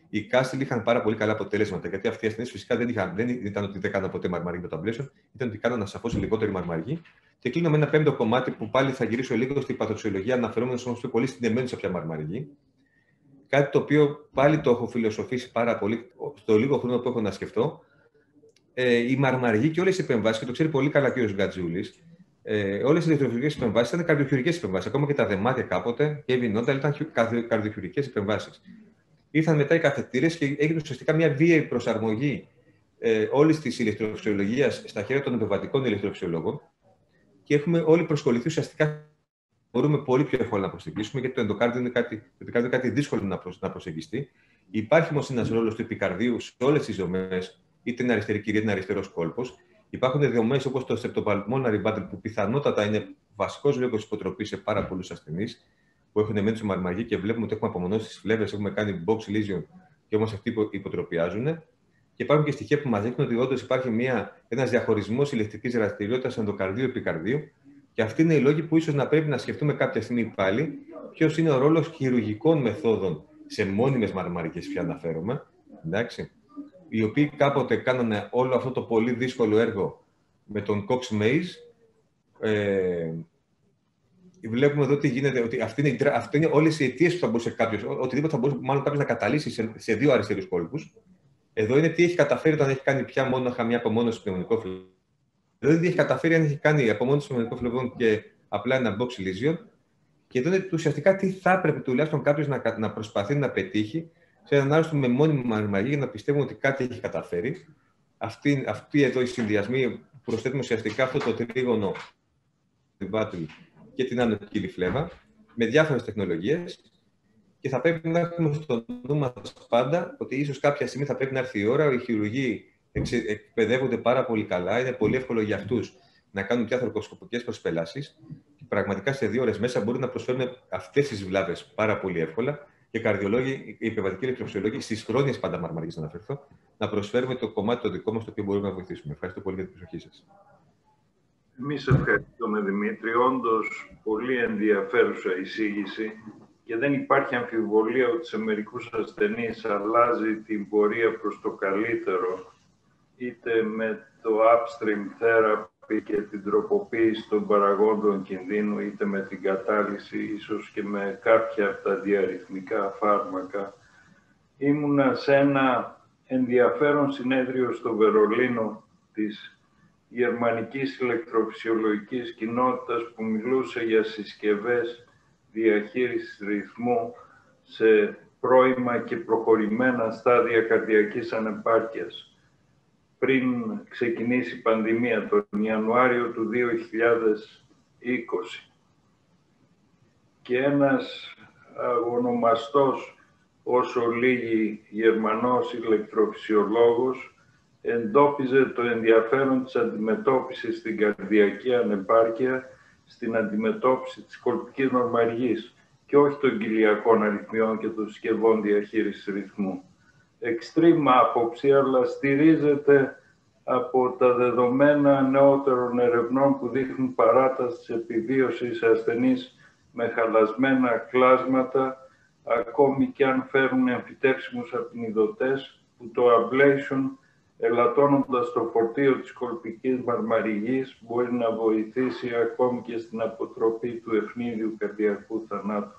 Οι Κάστιλ είχαν πάρα πολύ καλά αποτέλεσματα, γιατί αυτοί οι ασθενείς φυσικά δεν, είχαν, δεν ήταν ότι δεν κάναν ποτέ μαρμαργή με το ablation, ήταν ότι κάναν σαφώς λιγότερη μαρμαργή. Και κλείνω με ένα πέμπτο κομμάτι που πάλι θα γυρίσω λίγο στην παθοξιολογία, αναφερόμενος όμως πιο πολύ στην εμένουσα πια μαρμαργή. Κάτι το οποίο πάλι το έχω φιλοσοφήσει πάρα πολύ στο λίγο χρόνο που έχω να σκεφτώ. Ε, η μαρμαργή και όλες οι επεμβάσεις, και το ξέρει πολύ καλά ο κ. Γκατζούλης, ε, όλες οι ηλεκτροχειρουργικές επεμβάσεις ήταν καρδιοχειρουργικές επεμβάσεις. Ακόμα και τα δεμάτια κάποτε και η βινότητα ήταν καρδιοχειρουργικές επεμβάσεις. Ήρθαν μετά οι καθετήρες και έγινε ουσιαστικά μια βίαιη προσαρμογή ε, όλης της ηλεκτροφυσιολογίας στα χέρια των επεμβατικών ηλεκτροφυσιολόγων και έχουμε όλοι προσκοληθεί ουσιαστικά. Μπορούμε πολύ πιο εύκολα να προσεγγίσουμε, γιατί το ενδοκάρδιο είναι κάτι, το ενδοκάρδιο είναι κάτι δύσκολο να, προσ, να προσεγγιστεί. Υπάρχει όμως ένας ρόλος του επικαρδίου σε όλες τις δομές, είτε είναι αριστερή κυρία, είτε είναι αριστερός κόλπος. Υπάρχουν δομές όπως το septopulmonary bundle, που πιθανότατα είναι βασικός λόγος υποτροπής σε πάρα πολλούς ασθενείς που έχουν εμένουσα μαρμαργή και βλέπουμε ότι έχουμε απομονώσει τις φλέβες, έχουμε κάνει box lesion και όμως αυτοί υποτροπιάζουν. Και υπάρχουν και στοιχεία που μας δείχνουν ότι όντως υπάρχει ένας διαχωρισμός ηλεκτρικής δραστηριότητας ενδοκαρδίου-επικαρδίου. Και αυτοί είναι οι λόγοι που ίσως να πρέπει να σκεφτούμε κάποια στιγμή πάλι ποιος είναι ο ρόλος χειρουργικών μεθόδων σε μόνιμες μαρμαρικές, πια αναφέρομαι, εντάξει, οι οποίοι κάποτε κάνανε όλο αυτό το πολύ δύσκολο έργο με τον Cox Maze. Ε, βλέπουμε εδώ τι γίνεται, ότι αυτή είναι, αυτή είναι όλες οι αιτίες που θα μπορούσε κάποιος, οτιδήποτε θα μπορούσε μάλλον κάποιος να καταλύσει σε, σε δύο αριστερούς κόλπους. Εδώ είναι τι έχει καταφέρει όταν έχει κάνει πια μόνο μια απομόνωση πνευμονικών φλεβών. Δηλαδή, έχει καταφέρει αν έχει κάνει απομόνωση πνευμονικών φλεβών και απλά ένα box lesion. Και εδώ είναι ουσιαστικά τι θα έπρεπε τουλάχιστον κάποιο να, να προσπαθεί να πετύχει σε έναν άρρωστο με μόνιμη μαρμαργή για να πιστεύουμε ότι κάτι έχει καταφέρει. Αυτή, αυτοί εδώ οι συνδυασμοί που προσθέτουμε ουσιαστικά αυτό το τρίγωνο και την ανωτική φλέβα με διάφορες τεχνολογίες. Και θα πρέπει να έχουμε στο νου μας πάντα ότι ίσως κάποια στιγμή θα πρέπει να έρθει η ώρα, οι χειρουργοί εκπαιδεύονται πάρα πολύ καλά, είναι πολύ εύκολο για αυτούς να κάνουν πια θωρακοσκοπικές προσπελάσεις και πραγματικά σε δύο ώρες μέσα μπορούν να προσφέρουν αυτές τις βλάβες πάρα πολύ εύκολα και καρδιολόγοι, οι επεμβατικοί ηλεκτροφυσιολόγοι, στις χρόνιες πάντα μαρμαργής να αναφερθώ, να προσφέρουμε το κομμάτι το δικό μας το οποίο μπορούμε να βοηθήσουμε. Ευχαριστώ πολύ για την προσοχή σας. Εμείς ευχαριστούμε, Δημήτρη. Όντως, πολύ ενδιαφέρουσα εισήγηση. Και δεν υπάρχει αμφιβολία ότι σε μερικούς ασθενείς αλλάζει την πορεία προς το καλύτερο, είτε με το upstream therapy και την τροποποίηση των παραγόντων κινδύνου, είτε με την κατάλυση, ίσως και με κάποια από τα διαρρυθμικά φάρμακα. Ήμουνα σε ένα ενδιαφέρον συνέδριο στο Βερολίνο της γερμανικής ηλεκτροφυσιολογικής κοινότητας που μιλούσε για συσκευές διαχείρισης ρυθμού σε πρώιμα και προχωρημένα στάδια καρδιακής ανεπάρκειας. Πριν ξεκινήσει η πανδημία, τον Ιανουάριο του δύο χιλιάδες είκοσι. Και ένας ονομαστός όσο λίγοι Γερμανός ηλεκτροφυσιολόγος εντόπιζε το ενδιαφέρον της αντιμετώπισης στην καρδιακή ανεπάρκεια στην αντιμετώπιση της κολπικής μαρμαργής και όχι των κοιλιακών αριθμιών και των συσκευών διαχείρισης ρυθμού. Extreme άποψη, αλλά στηρίζεται από τα δεδομένα νεότερων ερευνών που δείχνουν παράταση της επιβίωσης σε ασθενείς με χαλασμένα κλάσματα, ακόμη και αν φέρουν εμφυτεύσιμους απεινιδωτές, που το ablation, ελαττώνοντας το φορτίο της κολπικής μαρμαριγής, μπορεί να βοηθήσει ακόμη και στην αποτροπή του ευνίδιου καρδιακού θανάτου.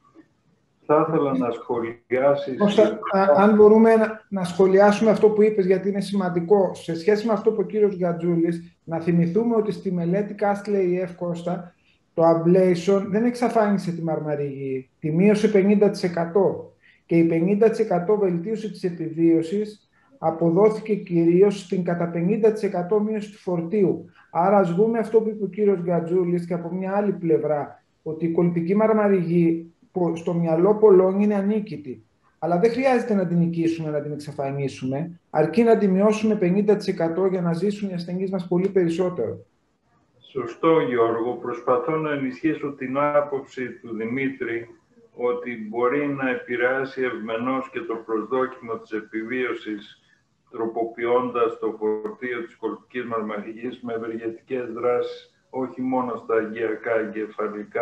Θα ήθελα να σχολιάσεις... Κώστα, αν μπορούμε να, να σχολιάσουμε αυτό που είπες, γιατί είναι σημαντικό. Σε σχέση με αυτό που ο κύριος Γκατζούλης, να θυμηθούμε ότι στη μελέτη Castley F. Κώστα, το ablation δεν εξαφάνισε τη μαρμαριγή, τη μείωσε πενήντα τοις εκατό. Και η πενήντα τοις εκατό βελτίωση της επιβίωσης αποδόθηκε κυρίως στην κατά πενήντα τοις εκατό μείωση του φορτίου. Άρα ας δούμε αυτό που είπε ο κύριος Γκατζούλης και από μια άλλη πλευρά, ότι η κολπική μαρμαριγή στο μυαλό πολλών είναι ανίκητη. Αλλά δεν χρειάζεται να την νικήσουμε, να την εξαφανίσουμε, αρκεί να τη μειώσουμε πενήντα τοις εκατό για να ζήσουν οι ασθενείς μας πολύ περισσότερο. Σωστό, Γιώργο. Προσπαθώ να ενισχύσω την άποψη του Δημήτρη ότι μπορεί να επηρεάσει ευμενώς και το προσδόκιμο της επιβίωσης, τροποποιώντας το φορτίο της κολπικής μαρμαριγής με ευεργετικές δράσεις, όχι μόνο στα αγκιακά εγκεφαλικά,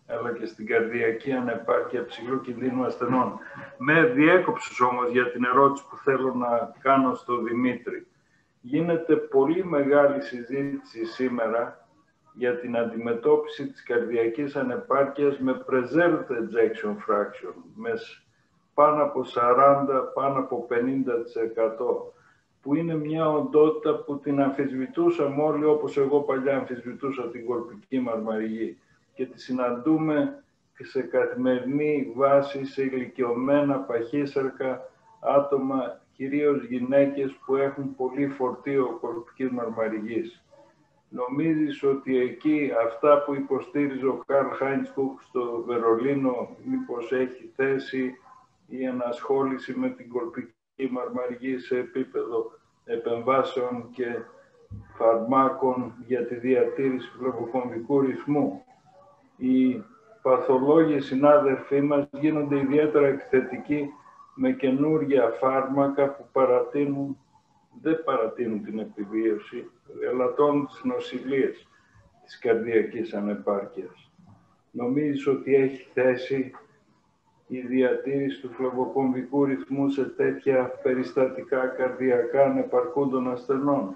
αλλά και στην καρδιακή ανεπάρκεια ψηλού κινδύνου ασθενών. Με διέκοψες όμως για την ερώτηση που θέλω να κάνω στο Δημήτρη. Γίνεται πολύ μεγάλη συζήτηση σήμερα για την αντιμετώπιση της καρδιακής ανεπάρκειας με preserved ejection fraction, με πάνω από σαράντα, πάνω από πενήντα τοις εκατό, που είναι μια οντότητα που την αμφισβητούσαμε όλοι, όπως εγώ παλιά αμφισβητούσα την κολπική μαρμαριγή, και τη συναντούμε σε καθημερινή βάση σε ηλικιωμένα παχύσαρκα άτομα, κυρίως γυναίκες που έχουν πολύ φορτίο κολπικής μαρμαριγής. Νομίζεις ότι εκεί αυτά που υποστήριζε ο Καρλ Χάιντς Κουκ στο Βερολίνο μήπως έχει θέση η ενασχόληση με την κολπική μαρμαριγή σε επίπεδο επεμβάσεων και φαρμάκων για τη διατήρηση του φλεβοκομβικού ρυθμού? Οι παθολόγοι συνάδελφοί μας γίνονται ιδιαίτερα επιθετικοί με καινούργια φάρμακα που παρατείνουν, δεν παρατείνουν την επιβίωση, ελαττώνουν τις νοσηλίες της καρδιακής ανεπάρκειας. Νομίζεις ότι έχει θέση η διατήρηση του φλεβοκομβικού ρυθμού σε τέτοια περιστατικά καρδιακά ανεπαρκούντων ασθενών?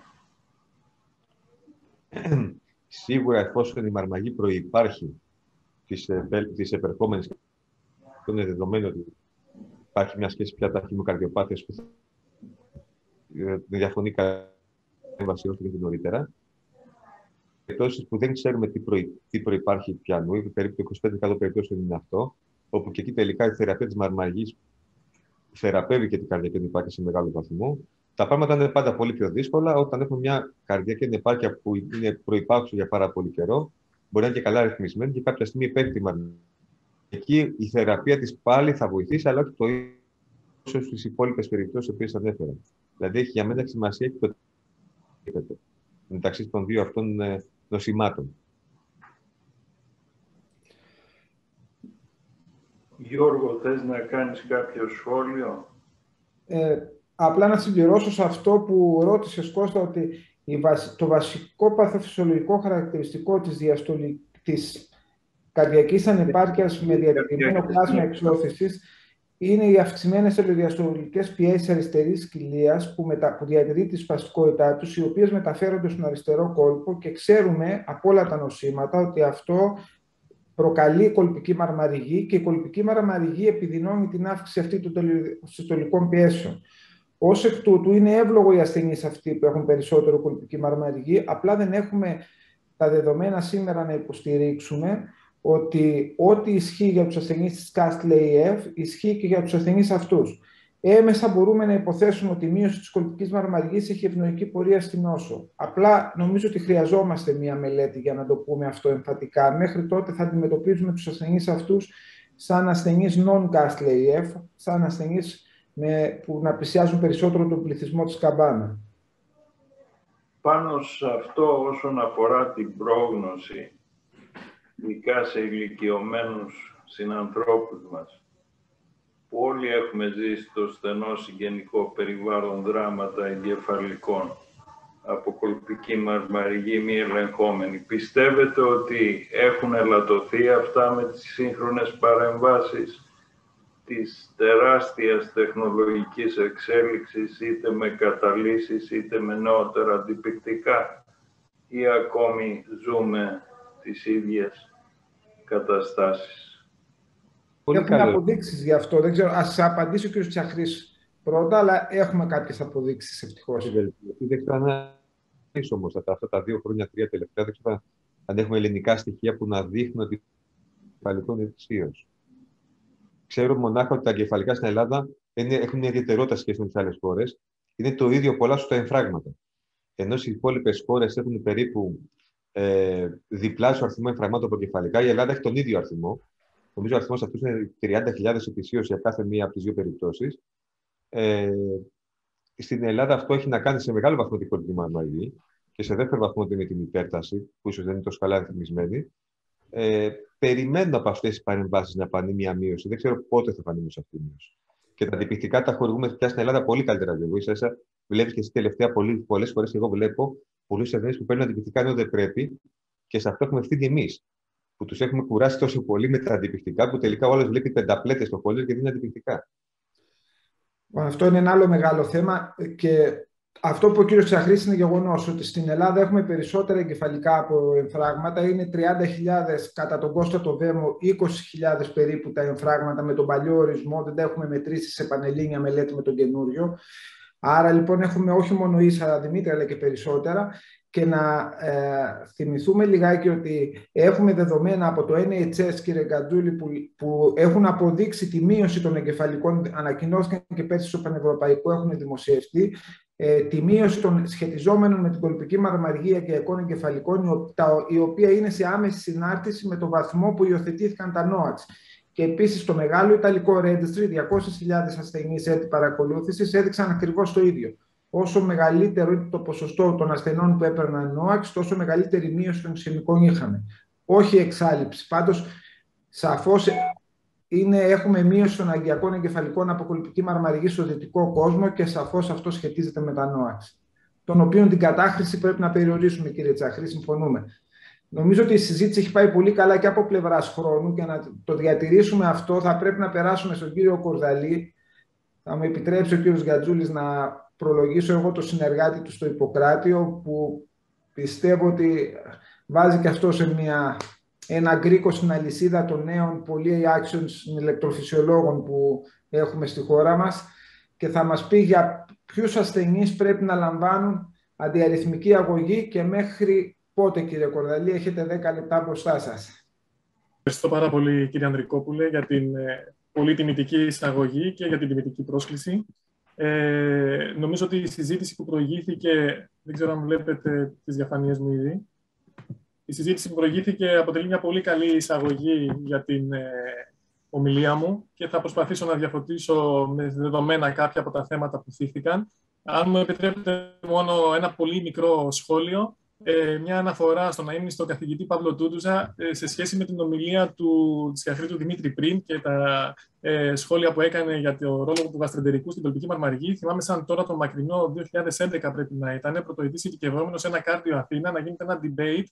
Σίγουρα, εφόσον η μαρμαγή προϋπάρχει της, της επερχόμενης, είναι δεδομένο ότι υπάρχει μια σχέση πια τα χημοκαρδιοπάθειας που με διαφωνεί παρέμβαση όσο και νωρίτερα. Περιπτώσεις που δεν ξέρουμε τι, προϋ, τι προϋπάρχει πιανού, περίπου το είκοσι πέντε τοις εκατό περιπτώσεων είναι αυτό, όπου και εκεί τελικά η θεραπεία της μαρμαγής θεραπεύει και την καρδιακή ανεπάρκεια σε μεγάλο βαθμό. Τα πράγματα είναι πάντα πολύ πιο δύσκολα όταν έχουμε μια καρδιακή ανεπάρκεια που είναι προϋπάρχουσα για πάρα πολύ καιρό, μπορεί να είναι και καλά ρυθμισμένη και κάποια στιγμή υπέρ τη μαρμαγή. Εκεί η θεραπεία της πάλι θα βοηθήσει, αλλά όχι το ίδιο στις υπόλοιπες περιπτώσεις που ανέφερα. Δηλαδή, έχει για μένα σημασία και το τι μεταξύ των δύο αυτών νοσημάτων. Γιώργο, θες να κάνεις κάποιο σχόλιο? Ε, απλά να συμπληρώσω σε αυτό που ρώτησες, Κώστα, ότι η βασ... το βασικό παθοφυσιολογικό χαρακτηριστικό της, διαστολη... της καρδιακής ανεπάρκειας με διατηρημένο πλάσμα εξώθησης είναι οι αυξημένες ελαιοδιαστολικές πιέσεις αριστερής κοιλίας που, μετα... που διατηρεί τη σπαστικότητά τους, οι οποίες μεταφέρονται στον αριστερό κόλπο, και ξέρουμε από όλα τα νοσήματα ότι αυτό προκαλεί κολπική μαρμαριγή, και η κολπική μαρμαριγή επιδεινώνει την αύξηση αυτή των συστολικών πιέσεων. Ως εκ τούτου, είναι εύλογο οι ασθενείς αυτοί που έχουν περισσότερο κολπική μαρμαριγή, απλά δεν έχουμε τα δεδομένα σήμερα να υποστηρίξουμε ότι ό,τι ισχύει για τους ασθενείς της Cast-Leigh-F ισχύει και για τους ασθενείς αυτούς. Έμεσα μπορούμε να υποθέσουμε ότι η μείωση της κολπικής μαρμαριγής έχει ευνοϊκή πορεία στην νόσο. Απλά νομίζω ότι χρειαζόμαστε μία μελέτη για να το πούμε αυτό εμφατικά. Μέχρι τότε θα αντιμετωπίζουμε τους ασθενείς αυτούς σαν ασθενείς non-Cast-Leigh-F, σαν ασθενείς με, που να πλησιάζουν περισσότερο τον πληθυσμό της καμπάνα. Πάνω σε αυτό, όσον αφορά την πρόγνωση, ειδικά σε ηλικιωμένους συνανθρώπους μας, που όλοι έχουμε ζήσει το στενό συγγενικό περιβάλλον δράματα εγκεφαλικών από κολπική μαρμαριγή μη ελεγχόμενη, πιστεύετε ότι έχουν ελαττωθεί αυτά με τις σύγχρονες παρεμβάσεις της τεράστιας τεχνολογικής εξέλιξης, είτε με καταλύσεις είτε με νεότερα αντιπικτικά, ή ακόμη ζούμε τις ίδιες καταστάσεις? Έχουμε αποδείξεις γι' αυτό. Δεν ξέρω, ας απαντήσει ο κ. Τσαχρής πρώτα, αλλά έχουμε κάποιες αποδείξεις, ευτυχώς. Δεν ξέρω αν όμως αυτά τα δύο χρόνια, τρία τελευταία, δεν ξέρω αν έχουμε ελληνικά στοιχεία που να δείχνουν ότι κεφαλικό είναι ετησίως. Ξέρω μονάχα ότι τα εγκεφαλικά στην Ελλάδα είναι, έχουν μια ιδιαιτερότητα σχέση με τις άλλες χώρες. Είναι το ίδιο πολλά στα εμφράγματα. Ενώ οι υπόλοιπες χώρες έχουν περίπου ε, διπλάσιο αριθμό εμφραγμάτων προκεφαλικά, η Ελλάδα έχει τον ίδιο αριθμό. Νομίζω ο αριθμός αυτός είναι τριάντα χιλιάδες ετησίως για κάθε μία από τις δύο περιπτώσεις. Ε, στην Ελλάδα αυτό έχει να κάνει σε μεγάλο βαθμό την κολπική μαρμαριγή και σε δεύτερο βαθμό με την υπέρταση, που ίσως δεν είναι τόσο καλά ρυθμισμένη. Ε, περιμένω από αυτές τις παρεμβάσεις να φανεί μια μείωση. Δεν ξέρω πότε θα φανεί αυτή η μείωση. Και τα αντιπικτικά τα χορηγούμε πια στην Ελλάδα πολύ καλύτερα. Εγώ ίσα βλέπει και εσύ τελευταία πολλές φορές. Εγώ βλέπω πολλούς ασθενείς που παίρνουν αντιπικτικά ενώ δεν πρέπει, και σε αυτό έχουμε ευθύνη εμείς. που τους έχουμε κουράσει τόσο πολύ με τα αντιπικτικά, που τελικά όλες βλέπει πενταπλέτες στο φόλιο και δίνει αντιπικτικά. Αυτό είναι ένα άλλο μεγάλο θέμα και αυτό που ο κύριος Τσαχρής είναι γεγονός, ότι στην Ελλάδα έχουμε περισσότερα εγκεφαλικά από εμφράγματα. Είναι τριάντα χιλιάδες κατά τον Κώστα το Δέμο, είκοσι χιλιάδες περίπου τα εμφράγματα με τον παλιό ορισμό. Δεν τα έχουμε μετρήσει σε πανελλήνια μελέτη με τον καινούριο. Άρα λοιπόν έχουμε όχι μόνο ίσα Δημήτρη, αλλά και περισσότερα. Και να ε, θυμηθούμε λιγάκι ότι έχουμε δεδομένα από το Εν Έιτς Ες, κύριε Γκατζούλη, που, που έχουν αποδείξει τη μείωση των εγκεφαλικών, ανακοινώθηκαν και πέρσι στο Πανευρωπαϊκό, έχουν δημοσιευτεί, ε, τη μείωση των σχετιζόμενων με την κολπική μαρμαργία και αικών εγκεφαλικών, η οποία είναι σε άμεση συνάρτηση με το βαθμό που υιοθετήθηκαν τα νόατς. Και επίσης το μεγάλο Ιταλικό Registry, διακόσιες χιλιάδες ασθενείς έτη παρακολούθησης, έδειξαν ακριβώς το ίδιο. Όσο μεγαλύτερο είναι το ποσοστό των ασθενών που έπαιρναν νόαξ, τόσο μεγαλύτερη μείωση των ισχυμικών είχαμε. Όχι εξάλειψη. Πάντως, σαφώς είναι, έχουμε μείωση των αγκιακών εγκεφαλικών από κολπική μαρμαργή στο δυτικό κόσμο και σαφώς αυτό σχετίζεται με τα νόαξ. Τον οποίο την κατάχρηση πρέπει να περιορίσουμε, κύριε Τσαχρή, συμφωνούμε. Νομίζω ότι η συζήτηση έχει πάει πολύ καλά και από πλευράς χρόνου και να το διατηρήσουμε αυτό θα πρέπει να περάσουμε στον κύριο Κορδαλή. Θα μου επιτρέψει ο κύριος Γκατζούλης να προλογίσω εγώ το συνεργάτη του στο Ιπποκράτιο, που πιστεύω ότι βάζει και αυτό σε μια, ένα γκρίκο στην αλυσίδα των νέων poly-actions ηλεκτροφυσιολόγων που έχουμε στη χώρα μας και θα μας πει για ποιους ασθενείς πρέπει να λαμβάνουν αντιαριθμική αγωγή και μέχρι πότε, κύριε Κορδαλή. Έχετε δέκα λεπτά μπροστά σας. Ευχαριστώ πάρα πολύ, κύριε Ανδρικόπουλε, για την ε, πολύ τιμητική εισαγωγή και για την τιμητική πρόσκληση. Ε, νομίζω ότι η συζήτηση που προηγήθηκε, δεν ξέρω αν βλέπετε τις διαφανίες μου ήδη, η συζήτηση που προηγήθηκε αποτελεί μια πολύ καλή εισαγωγή για την ε, ομιλία μου και θα προσπαθήσω να διαφωτίσω με δεδομένα κάποια από τα θέματα που θύχθηκαν. Αν μου επιτρέπετε μόνο ένα πολύ μικρό σχόλιο, ε, μια αναφορά στον αείμνηστο καθηγητή Παύλο Τούντουζα ε, σε σχέση με την ομιλία του Τσιαχρήτου Δημήτρη πριν και τα ε, σχόλια που έκανε για το ρόλο του γαστρεντερικού στην κολπική μαρμαργή. Θυμάμαι σαν τώρα το μακρινό δύο χιλιάδες έντεκα πρέπει να ήταν, πρωτοετής ειδικευόμενο σε ένα κάρδιο Αθήνα, να γίνεται ένα debate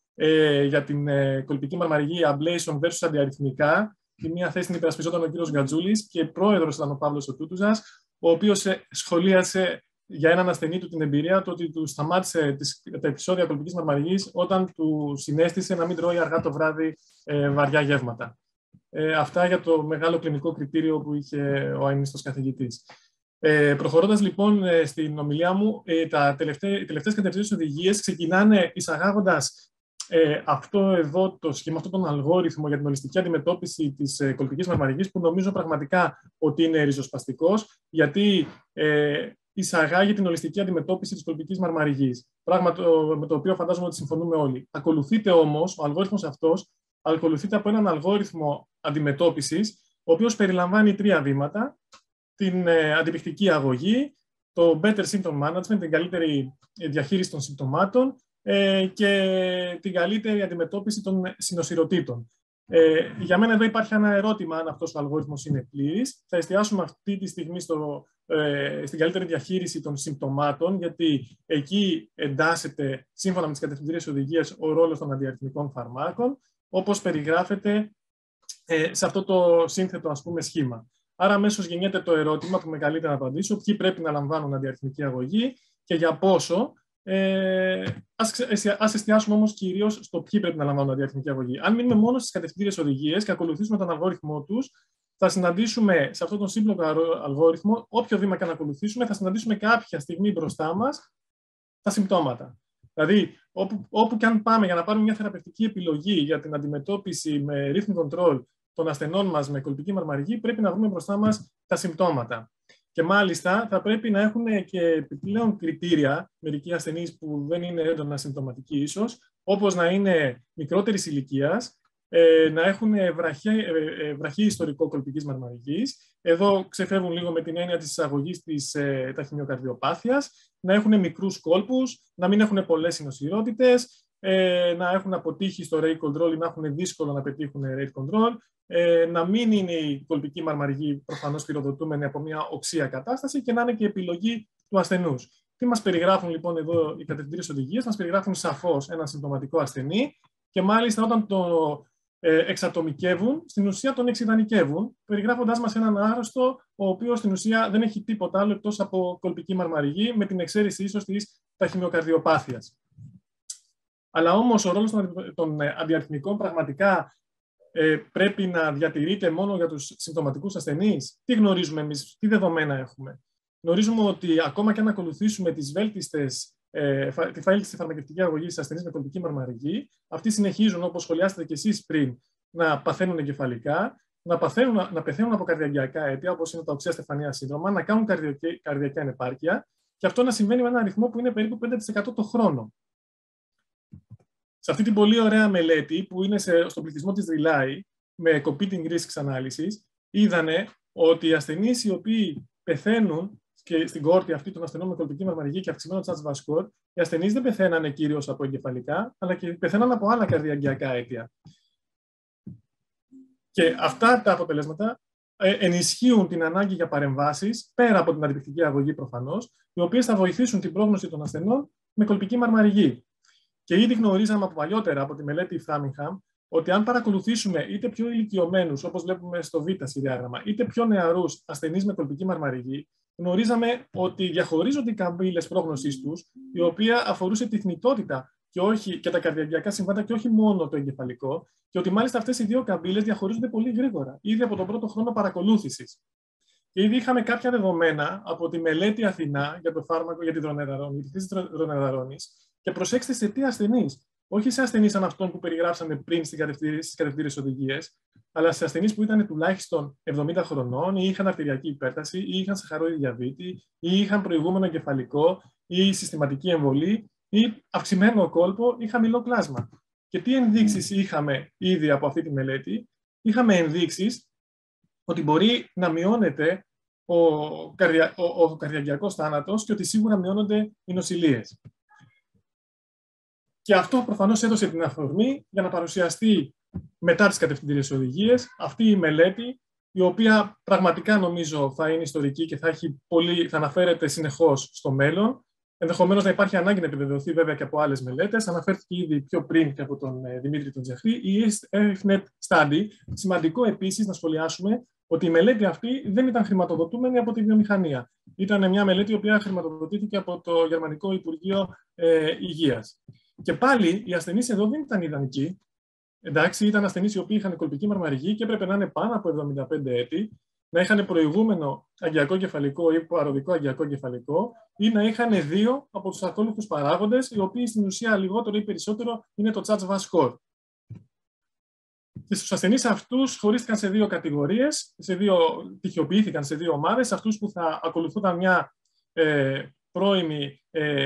ε, για την ε, κολπική μαρμαργή ablation versus αντιαριθμικά. Τη μία θέση την υπερασπιζόταν ο κύριος Γκατζούλης και πρόεδρος ήταν ο Παύλος ο Τούντουζας, ο οποίος ε, σχολίασε για έναν ασθενή του την εμπειρία του ότι του σταμάτησε τις, τα επεισόδια κολπικής μαρμαργής όταν του συνέστησε να μην τρώει αργά το βράδυ ε, βαριά γεύματα. Ε, αυτά για το μεγάλο κλινικό κριτήριο που είχε ο αείμνηστος καθηγητής. Ε, προχωρώντας λοιπόν ε, στην ομιλία μου, ε, τα τελευταί, οι τελευταίες κατευθυντικές οδηγίες ξεκινάνε εισαγάγοντας ε, αυτό εδώ το σχήμα, αυτόν τον αλγόριθμο για την ολιστική αντιμετώπιση της ε, κολπικής μαρμαργής, που νομίζω πραγματικά ότι είναι ριζοσπαστικός, γιατί ε, εισαγάγει την ολιστική αντιμετώπιση της κολπικής μαρμαργής. Πράγμα το, με το οποίο φαντάζομαι ότι συμφωνούμε όλοι. Ακολουθείται όμως, ο αλγόριθμος αυτός ακολουθείται από έναν αλγόριθμο αντιμετώπισης, ο οποίος περιλαμβάνει τρία βήματα: την ε, αντιπικτική αγωγή, το better symptom management, την καλύτερη διαχείριση των συμπτωμάτων ε, και την καλύτερη αντιμετώπιση των συνοσυρωτήτων. Ε, για μένα εδώ υπάρχει ένα ερώτημα αν αυτός ο αλγόριθμος είναι πλήρης. Θα εστιάσουμε αυτή τη στιγμή στο, ε, στην καλύτερη διαχείριση των συμπτωμάτων, γιατί εκεί εντάσσεται, σύμφωνα με τις κατευθυντήριες οδηγίες, ο ρόλος των αντιαριθμικών φαρμάκων, όπως περιγράφεται ε, σε αυτό το σύνθετο, ας πούμε, σχήμα. Άρα αμέσως γεννιέται το ερώτημα που με καλείται να απαντήσω: ποιοι πρέπει να λαμβάνουν αντιαριθμική αγωγή και για πόσο. Ε, ας, ας εστιάσουμε όμως κυρίως στο ποιοι πρέπει να λαμβάνουν αντιαριθμική αγωγή. Αν μείνουμε μόνο στις κατευθυντήριες οδηγίες και ακολουθήσουμε τον αλγόριθμό τους, θα συναντήσουμε σε αυτόν τον σύμπλοκο αλγόριθμο, όποιο βήμα και να ακολουθήσουμε, θα συναντήσουμε κάποια στιγμή μπροστά μας τα συμπτώματα. Δηλαδή, όπου, όπου και αν πάμε για να πάρουμε μια θεραπευτική επιλογή για την αντιμετώπιση με rhythm control των ασθενών μας με κολπική μαρμαργή, πρέπει να βρούμε μπροστά μας τα συμπτώματα. Και μάλιστα θα πρέπει να έχουν και επιπλέον κριτήρια, μερικοί ασθενείς που δεν είναι έντονα συμπτωματικοί ίσως, όπως να είναι μικρότερης ηλικίας, να έχουν βραχή, βραχή ιστορικό κολπικής μαρμαργής. Εδώ ξεφεύγουν λίγο με την έννοια της εισαγωγής της ταχυμιοκαρδιοπάθειας, να έχουν μικρούς κόλπους, να μην έχουν πολλές συνοσυρότητες, να έχουν αποτύχει στο rate control ή να έχουν δύσκολο να πετύχουν rate control, να μην είναι η κολπική μαρμαργή προφανώς πυροδοτούμενη από μια οξεία κατάσταση και να είναι και επιλογή του ασθενούς. Τι μας περιγράφουν λοιπόν εδώ οι κατευθυντήριες οδηγίες? Μας περιγράφουν σαφώς ένα συμπτωματικό ασθενή και μάλιστα όταν το εξατομικεύουν, στην ουσία τον εξιδανικεύουν, περιγράφοντάς μας έναν άρρωστο, ο οποίος στην ουσία δεν έχει τίποτα άλλο εκτός από κολπική μαρμαριγή, με την εξαίρεση ίσως της ταχυμιοκαρδιοπάθειας. Αλλά όμως ο ρόλος των αντιαριθμικών πραγματικά ε, πρέπει να διατηρείται μόνο για τους συμπτωματικούς ασθενείς. Τι γνωρίζουμε εμείς, τι δεδομένα έχουμε? Γνωρίζουμε ότι ακόμα και αν ακολουθήσουμε τις βέλτιστες Ε, τη βέλτιστη φαρμακευτική αγωγή σε ασθενείς με κολπική μαρμαριγή, αυτοί συνεχίζουν, όπως σχολιάσατε και εσείς πριν, να παθαίνουν εγκεφαλικά, να, παθαίνουν, να πεθαίνουν από καρδιαγγειακά αίτια, όπως είναι τα οξέα στεφανία σύνδρομα, να κάνουν καρδιακή, καρδιακή ανεπάρκεια, και αυτό να συμβαίνει με έναν αριθμό που είναι περίπου πέντε τοις εκατό το χρόνο. Σε αυτή την πολύ ωραία μελέτη, που είναι σε, στον πληθυσμό της Relay, με competing risks ανάλυσης, είδανε ότι οι ασθενείς οι οποίοι πεθαίνουν και στην κόρτη αυτή των ασθενών με κολπική μαρμαριγή και αυξημένο Charles-Vach score, οι ασθενείς δεν πεθαίνανε κυρίως από εγκεφαλικά, αλλά και πεθαίνανε από άλλα καρδιαγγειακά αίτια. Και αυτά τα αποτελέσματα ενισχύουν την ανάγκη για παρεμβάσεις, πέρα από την αντιπληκτική αγωγή προφανώς, οι οποίες θα βοηθήσουν την πρόγνωση των ασθενών με κολπική μαρμαριγή. Και ήδη γνωρίζαμε από παλιότερα, από τη μελέτη Framingham, ότι αν παρακολουθήσουμε είτε πιο ηλικιωμένους, όπως βλέπουμε στο β' διάγραμμα, είτε πιο νεαρούς ασθενείς με κολπική μαρμαριγή, γνωρίζαμε ότι διαχωρίζονται οι καμπύλες πρόγνωσής τους, η οποία αφορούσε τη θνητότητα και, όχι, και τα καρδιαγγειακά συμβάντα και όχι μόνο το εγκεφαλικό, και ότι μάλιστα αυτές οι δύο καμπύλες διαχωρίζονται πολύ γρήγορα, ήδη από τον πρώτο χρόνο παρακολούθησης. Και ήδη είχαμε κάποια δεδομένα από τη μελέτη Αθηνά για το φάρμακο για τη δρονεδαρόνη, για τη χρήση της δρονεδαρόνης, και προσέξτε σε τι ασθενείς. Όχι σε ασθενείς σαν αυτόν που περιγράψαμε πριν στις κατευθυντήριες οδηγίες, αλλά σε ασθενείς που ήταν τουλάχιστον εβδομήντα χρονών ή είχαν αρτηριακή υπέρταση ή είχαν σαχαρώδη διαβήτη ή είχαν προηγούμενο εγκεφαλικό ή συστηματική εμβολή ή αυξημένο κόλπο ή χαμηλό κλάσμα. Και τι ενδείξεις είχαμε ήδη από αυτή τη μελέτη? Είχαμε ενδείξεις ότι μπορεί να μειώνεται ο, καρδια, ο, ο καρδιαγγειακός θάνατος και ότι σίγουρα μειώνονται οι νοσηλίες. Και αυτό προφανώς έδωσε την αφορμή για να παρουσιαστεί μετά τις κατευθυντήριες οδηγίες αυτή η μελέτη, η οποία πραγματικά νομίζω θα είναι ιστορική και θα, έχει πολύ, θα αναφέρεται συνεχώς στο μέλλον. Ενδεχομένως να υπάρχει ανάγκη να επιβεβαιωθεί βέβαια και από άλλες μελέτες. Αναφέρθηκε ήδη πιο πριν και από τον Δημήτρη τον Τζεχρή, η EFNet Study. Σημαντικό επίσης να σχολιάσουμε ότι η μελέτη αυτή δεν ήταν χρηματοδοτούμενη από τη βιομηχανία. Ήταν μια μελέτη η οποία χρηματοδοτήθηκε από το Γερμανικό Υπουργείο ε, Υγείας. Και πάλι οι ασθενείς εδώ δεν ήταν ιδανικοί. Εντάξει, ήταν ασθενείς οι οποίοι είχαν κολπική μαρμαριγή και έπρεπε να είναι πάνω από εβδομήντα πέντε έτη, να είχαν προηγούμενο αγκιακό κεφαλικό ή παροδικό αγκιακό κεφαλικό, ή να είχαν δύο από τους ακόλουθους παράγοντες, οι οποίοι στην ουσία λιγότερο ή περισσότερο είναι το Charles-Vach score. Και στους ασθενείς αυτούς χωρίστηκαν σε δύο κατηγορίες, σε δύο, τυχιοποιήθηκαν σε δύο ομάδες, αυτούς που θα ακολουθούνταν μια ε, πρώιμη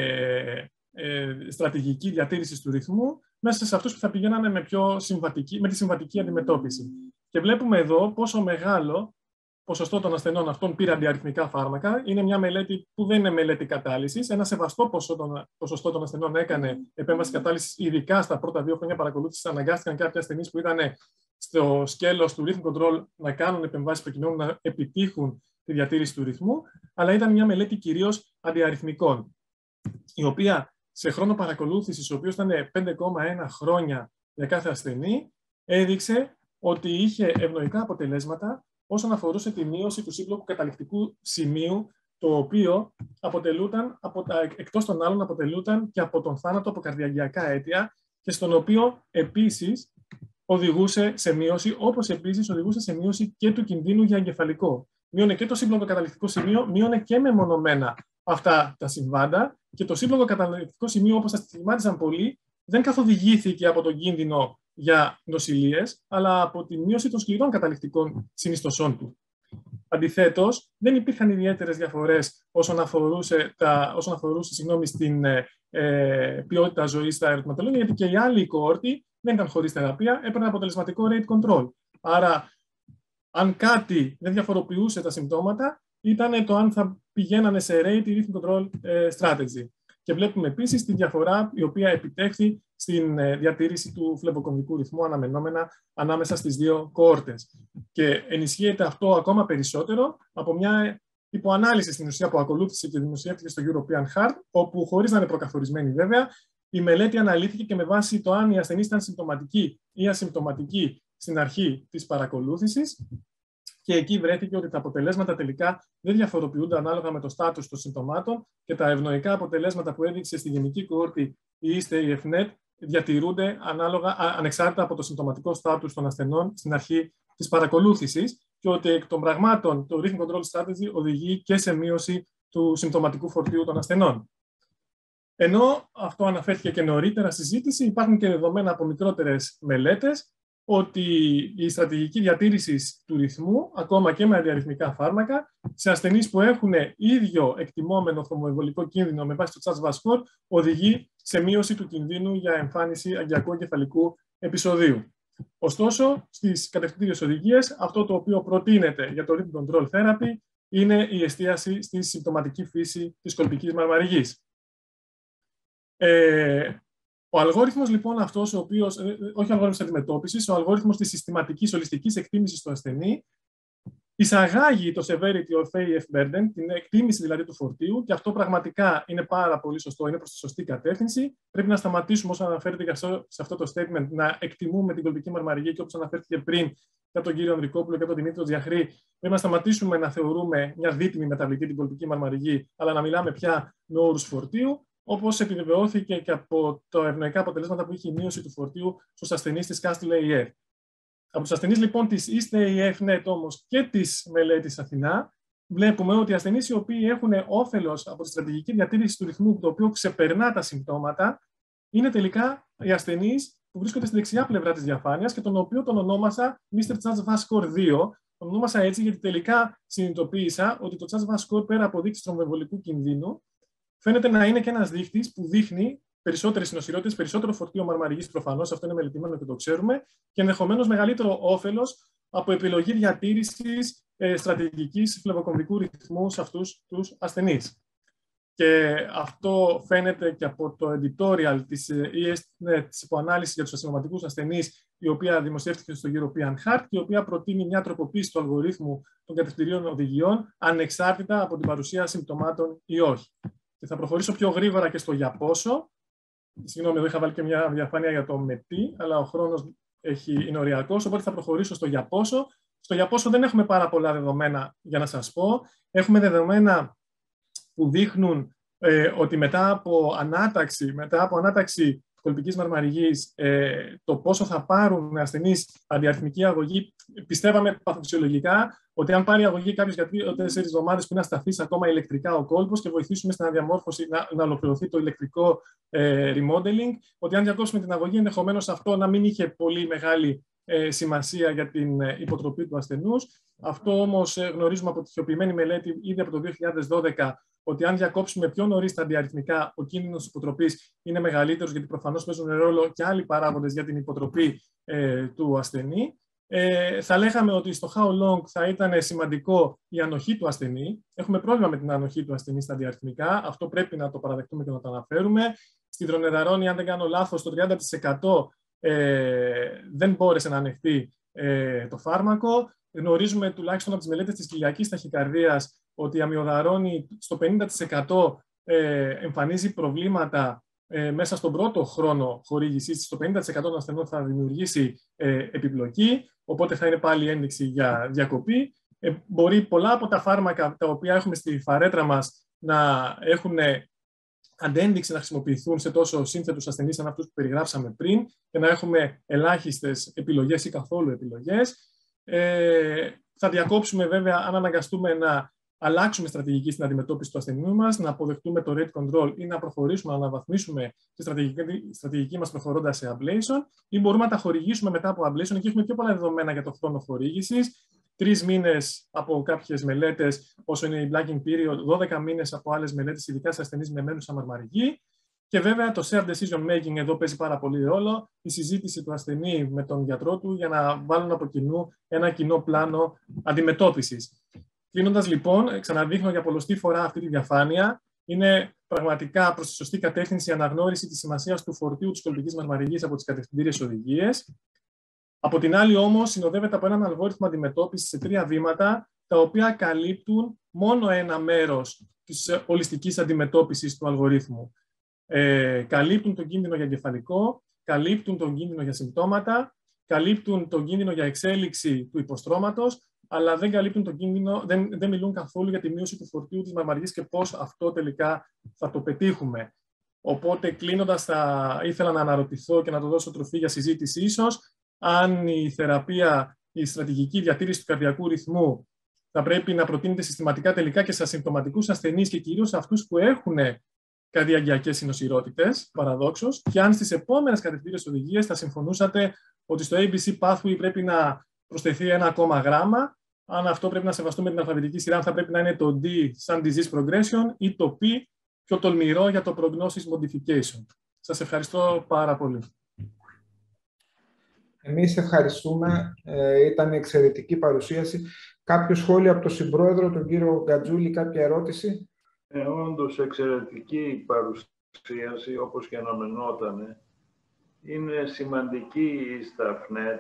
ε, ε, στρατηγική διατήρηση του ρυθμού, μέσα σε αυτούς που θα πηγαίνανε με, πιο συμβατική, με τη συμβατική αντιμετώπιση. Και βλέπουμε εδώ πόσο μεγάλο ποσοστό των ασθενών αυτών πήρε αντιαριθμικά φάρμακα. Είναι μια μελέτη που δεν είναι μελέτη κατάλυσης. Ένα σεβαστό ποσοστό των ασθενών έκανε επέμβαση κατάλυσης, ειδικά στα πρώτα δύο χρόνια παρακολούθησης. Αναγκάστηκαν κάποιοι ασθενείς που ήταν στο σκέλος του rhythm control να κάνουν επεμβάσεις προκειμένου να επιτύχουν τη διατήρηση του ρυθμού. Αλλά ήταν μια μελέτη κυρίως αντιαριθμικών, η οποία σε χρόνο παρακολούθησης, ο οποίος ήταν πέντε κόμμα ένα χρόνια για κάθε ασθενή, έδειξε ότι είχε ευνοϊκά αποτελέσματα όσον αφορούσε τη μείωση του σύμπλοκου καταληκτικού σημείου, το οποίο αποτελούταν, από τα, εκτός των άλλων, αποτελούταν και από τον θάνατο από καρδιαγγειακά αίτια και στον οποίο επίσης οδηγούσε σε μείωση, όπως επίσης οδηγούσε σε μείωση και του κινδύνου για εγκεφαλικό. Μείωνε και το σύμπλοκο καταληκτικό σημείο, μείωνε και μεμονωμένα αυτά τα συμβάντα και το σύμπλοκο καταληκτικό σημείο, όπως θα στιγμάτισαν πολλοί, δεν καθοδηγήθηκε από τον κίνδυνο για νοσηλίες, αλλά από τη μείωση των σκληρών καταληκτικών συνιστοσών του. Αντιθέτως, δεν υπήρχαν ιδιαίτερες διαφορές όσον αφορούσε, τα, όσον αφορούσε συγγνώμη, στην ε, ποιότητα ζωής στα ερωτηματολόγια, γιατί και οι άλλοι κοόρτοι δεν ήταν χωρίς θεραπεία, έπαιρναν αποτελεσματικό rate control. Άρα, αν κάτι δεν διαφοροποιούσε τα συμπτώματα, ήταν το αν θα πηγαίνανε σε rate ή rhythm control ε, strategy. Και βλέπουμε επίσης τη διαφορά η οποία επιτέχθη στην διατήρηση του φλεβοκομβικού ρυθμού αναμενόμενα ανάμεσα στις δύο κοόρτες. Και ενισχύεται αυτό ακόμα περισσότερο από μια υποανάλυση στην ουσία που ακολούθησε και δημοσιεύτηκε στο European Heart, όπου, χωρίς να είναι προκαθορισμένη βέβαια, η μελέτη αναλύθηκε και με βάση το αν οι ασθενείς ήταν συμπτωματικοί ή ασυμπτωματικοί στην αρχή της παρακολούθησης και εκεί βρέθηκε ότι τα αποτελέσματα τελικά δεν διαφοροποιούνται ανάλογα με το στάτους των συμπτωμάτων και τα ευνοϊκά αποτελέσματα που έδειξε στη γενική κοόρτη η ι ες τι έι εφ νετ διατηρούνται ανάλογα, ανεξάρτητα από το συμπτωματικό στάτους των ασθενών στην αρχή της παρακολούθησης και ότι εκ των πραγμάτων το Rhythm Control Strategy οδηγεί και σε μείωση του συμπτωματικού φορτίου των ασθενών. Ενώ αυτό αναφέρθηκε και νωρίτερα στη συζήτηση, υπάρχουν και δεδομένα από μικρότερες μελέτες ότι η στρατηγική διατήρηση του ρυθμού, ακόμα και με αντιαρρυθμικά φάρμακα, σε ασθενείς που έχουν ίδιο εκτιμόμενο θρομποεμβολικό κίνδυνο με βάση το CHA-σ βι έι score, οδηγεί σε μείωση του κινδύνου για εμφάνιση αγκιακού εγκεφαλικού επεισοδίου. Ωστόσο, στις κατευθυντήριες οδηγίες, αυτό το οποίο προτείνεται για το Rhythm Control Therapy είναι η εστίαση στη συμπτωματική φύση της κολπικής μαρμαριγής. Ε, ο αλγόριθμος λοιπόν αυτός, ο οποίος, όχι ο αλγόριθμος αντιμετώπισης, ο αλγόριθμος της συστηματικής ολιστικής εκτίμησης του ασθενή, εισαγάγει το severity of έι εφ burden, την εκτίμηση δηλαδή του φορτίου, και αυτό πραγματικά είναι πάρα πολύ σωστό, είναι προς τη σωστή κατεύθυνση. Πρέπει να σταματήσουμε, όσο αναφέρεται σε αυτό το statement, να εκτιμούμε την κολπική μαρμαριγή και όπως αναφέρθηκε πριν για τον κύριο Ανδρικόπουλο και τον Δημήτριο Διαχρή, πρέπει να σταματήσουμε να θεωρούμε μια δίτιμη μεταβλητή την κολπική μαρμαριγή, αλλά να μιλάμε πια με όρους φορτίου, όπως επιβεβαιώθηκε και από τα ευνοϊκά αποτελέσματα που είχε η μείωση του φορτίου στους ασθενείς της Castle-έι εφ. Από τους ασθενείς λοιπόν της ι ες τι έι εφ νετ όμως και της μελέτης Αθηνά, βλέπουμε ότι οι ασθενείς οι οποίοι έχουν όφελος από τη στρατηγική διατήρηση του ρυθμού, το οποίο ξεπερνά τα συμπτώματα, είναι τελικά οι ασθενείς που βρίσκονται στη δεξιά πλευρά της διαφάνειας και τον οποίο τον ονόμασα μίστερ CHA-σ βι έι score δύο. Τον ονόμασα έτσι γιατί τελικά συνειδητοποίησα ότι το CHA-σ βι έι score, πέρα από δείκτης θρομποεμβολικού κινδύνου, φαίνεται να είναι και ένας δείκτης που δείχνει περισσότερες συνοσηρότητες, περισσότερο φορτίο μαρμαριγής προφανώς, αυτό είναι μελετημένο και το ξέρουμε, και ενδεχομένως μεγαλύτερο όφελος από επιλογή διατήρησης ε, στρατηγικής φλεβοκομβικού ρυθμού σε αυτούς τους ασθενείς. Και αυτό φαίνεται και από το editorial της ι ες τι νετ, της υποανάλυσης για τους ασθενοματικούς ασθενείς, η οποία δημοσιεύτηκε στο European Heart και η οποία προτείνει μια τροποποίηση του αλγορίθμου των κατευθυντηρίων οδηγιών, ανεξάρτητα από την παρουσία συμπτωμάτων ή όχι. Και θα προχωρήσω πιο γρήγορα και στο για πόσο. Συγγνώμη, εδώ είχα βάλει και μια διαφάνεια για το με τι, αλλά ο χρόνος έχει, είναι οριακός, οπότε θα προχωρήσω στο για πόσο. Στο για πόσο δεν έχουμε πάρα πολλά δεδομένα για να σας πω. Έχουμε δεδομένα που δείχνουν ε, ότι μετά από ανάταξη, μετά από ανάταξη κολπικής μαρμαριγής, ε, το πόσο θα πάρουν ασθενείς αντιαριθμική αγωγή, πιστεύαμε παθοφυσιολογικά ότι αν πάρει αγωγή κάποιος για τρεις-τέσσερις εβδομάδες που είναι ασταθής ακόμα ηλεκτρικά ο κόλπος και βοηθήσουμε στην αναδιαμόρφωση να, να ολοκληρωθεί το ηλεκτρικό ε, remodeling, ότι αν διακόψουμε την αγωγή, ενδεχομένως αυτό να μην είχε πολύ μεγάλη ε, σημασία για την ε, υποτροπή του ασθενούς. Αυτό όμως ε, γνωρίζουμε από τυχιοποιημένη μελέτη ήδη από το δύο χιλιάδες δώδεκα, ότι αν διακόψουμε πιο νωρίς τα αντιαριθμικά, ο κίνδυνος υποτροπής είναι μεγαλύτερος, γιατί προφανώς παίζουν ρόλο και άλλοι παράγοντες για την υποτροπή ε, του ασθενή. Ε, θα λέγαμε ότι στο how long θα ήταν σημαντικό η ανοχή του ασθενή. Έχουμε πρόβλημα με την ανοχή του ασθενή στα αντιαριθμικά. Αυτό πρέπει να το παραδεχτούμε και να το αναφέρουμε. Στη δρονεδαρόνη, αν δεν κάνω λάθος, το τριάντα τοις εκατό ε, δεν μπόρεσε να ανεχθεί ε, το φάρμακο. Γνωρίζουμε τουλάχιστον από τις μελέτες της κοιλιακής ταχυκαρδίας ότι η αμιοδαρόνη στο πενήντα τοις εκατό ε, εμφανίζει προβλήματα ε, μέσα στον πρώτο χρόνο χορήγησης. Στο πενήντα τοις εκατό των ασθενών θα δημιουργήσει ε, επιπλοκή, οπότε θα είναι πάλι ένδειξη για διακοπή. Ε, μπορεί πολλά από τα φάρμακα τα οποία έχουμε στη φαρέτρα μας να έχουν αντένδειξη να χρησιμοποιηθούν σε τόσο σύνθετους ασθενείς σαν αυτούς που περιγράψαμε πριν και να έχουμε ελάχιστες επιλογές ή καθόλου επιλογές. Ε, θα διακόψουμε βέβαια αν αναγκαστούμε να αλλάξουμε στρατηγική στην αντιμετώπιση του ασθενού μας, να αποδεχτούμε το rate control ή να προχωρήσουμε να αναβαθμίσουμε τη στρατηγική, στρατηγική μας προχωρώντας σε ablation, ή μπορούμε να τα χορηγήσουμε μετά από ablation και έχουμε πιο πολλά δεδομένα για το χρόνο χορήγησης. Τρεις μήνες από κάποιες μελέτες, όσο είναι η blocking period, δώδεκα μήνες από άλλες μελέτες, ειδικά σε ασθενείς με μένουσα μαρμαριγή. Και βέβαια το shared decision making εδώ παίζει πάρα πολύ ρόλο, η συζήτηση του ασθενή με τον γιατρό του για να βάλουν από κοινού ένα κοινό πλάνο αντιμετώπισης. Κλείνοντας λοιπόν, ξαναδείχνω για πολλοστή φορά αυτή τη διαφάνεια, είναι πραγματικά προς τη σωστή κατεύθυνση η αναγνώριση της σημασίας του φορτίου της κολπικής μαρμαριγής από τις κατευθυντήριες οδηγίες. Από την άλλη όμως συνοδεύεται από έναν αλγόριθμο αντιμετώπισης σε τρία βήματα, τα οποία καλύπτουν μόνο ένα μέρος της ολιστικής αντιμετώπισης του αλγορίθμου. Ε, καλύπτουν τον κίνδυνο για εγκεφαλικό, καλύπτουν τον κίνδυνο για συμπτώματα καλύπτουν τον κίνδυνο για εξέλιξη του υποστρώματος, αλλά δεν καλύπτουν τον κίνδυνο, δεν, δεν μιλούν καθόλου για τη μείωση του φορτίου της μαρμαργής και πώς αυτό τελικά θα το πετύχουμε. Οπότε, κλείνοντας, θα ήθελα να αναρωτηθώ και να το δώσω τροφή για συζήτηση ίσως, αν η θεραπεία, η στρατηγική διατήρηση του καρδιακού ρυθμού θα πρέπει να προτείνεται συστηματικά τελικά και σε ασυμπτωματικούς ασθενείς και κυρίως σε αυτούς που έχουν καρδιαγγειακές συνοσηρότητες, παραδόξως, και αν στις επόμενες κατευθυντήριες οδηγίες θα συμφωνούσατε ότι στο έι μπι σι Pathway πρέπει να προσθεθεί ένα ακόμα γράμμα, αν αυτό πρέπει να σεβαστούμε την αλφαβητική σειρά, αν θα πρέπει να είναι το D σαν disease progression ή το P πιο τολμηρό για το prognosis modification. Σας ευχαριστώ πάρα πολύ. Εμείς ευχαριστούμε. Ε, ήταν εξαιρετική παρουσίαση. Κάποιο σχόλιο από τον συμπρόεδρο, τον κύριο Γκατζούλη, κάποια ερώτηση? Ε, όντως εξαιρετική η παρουσίαση, όπως και αναμενότανε. Είναι σημαντική η Σταφνέτ.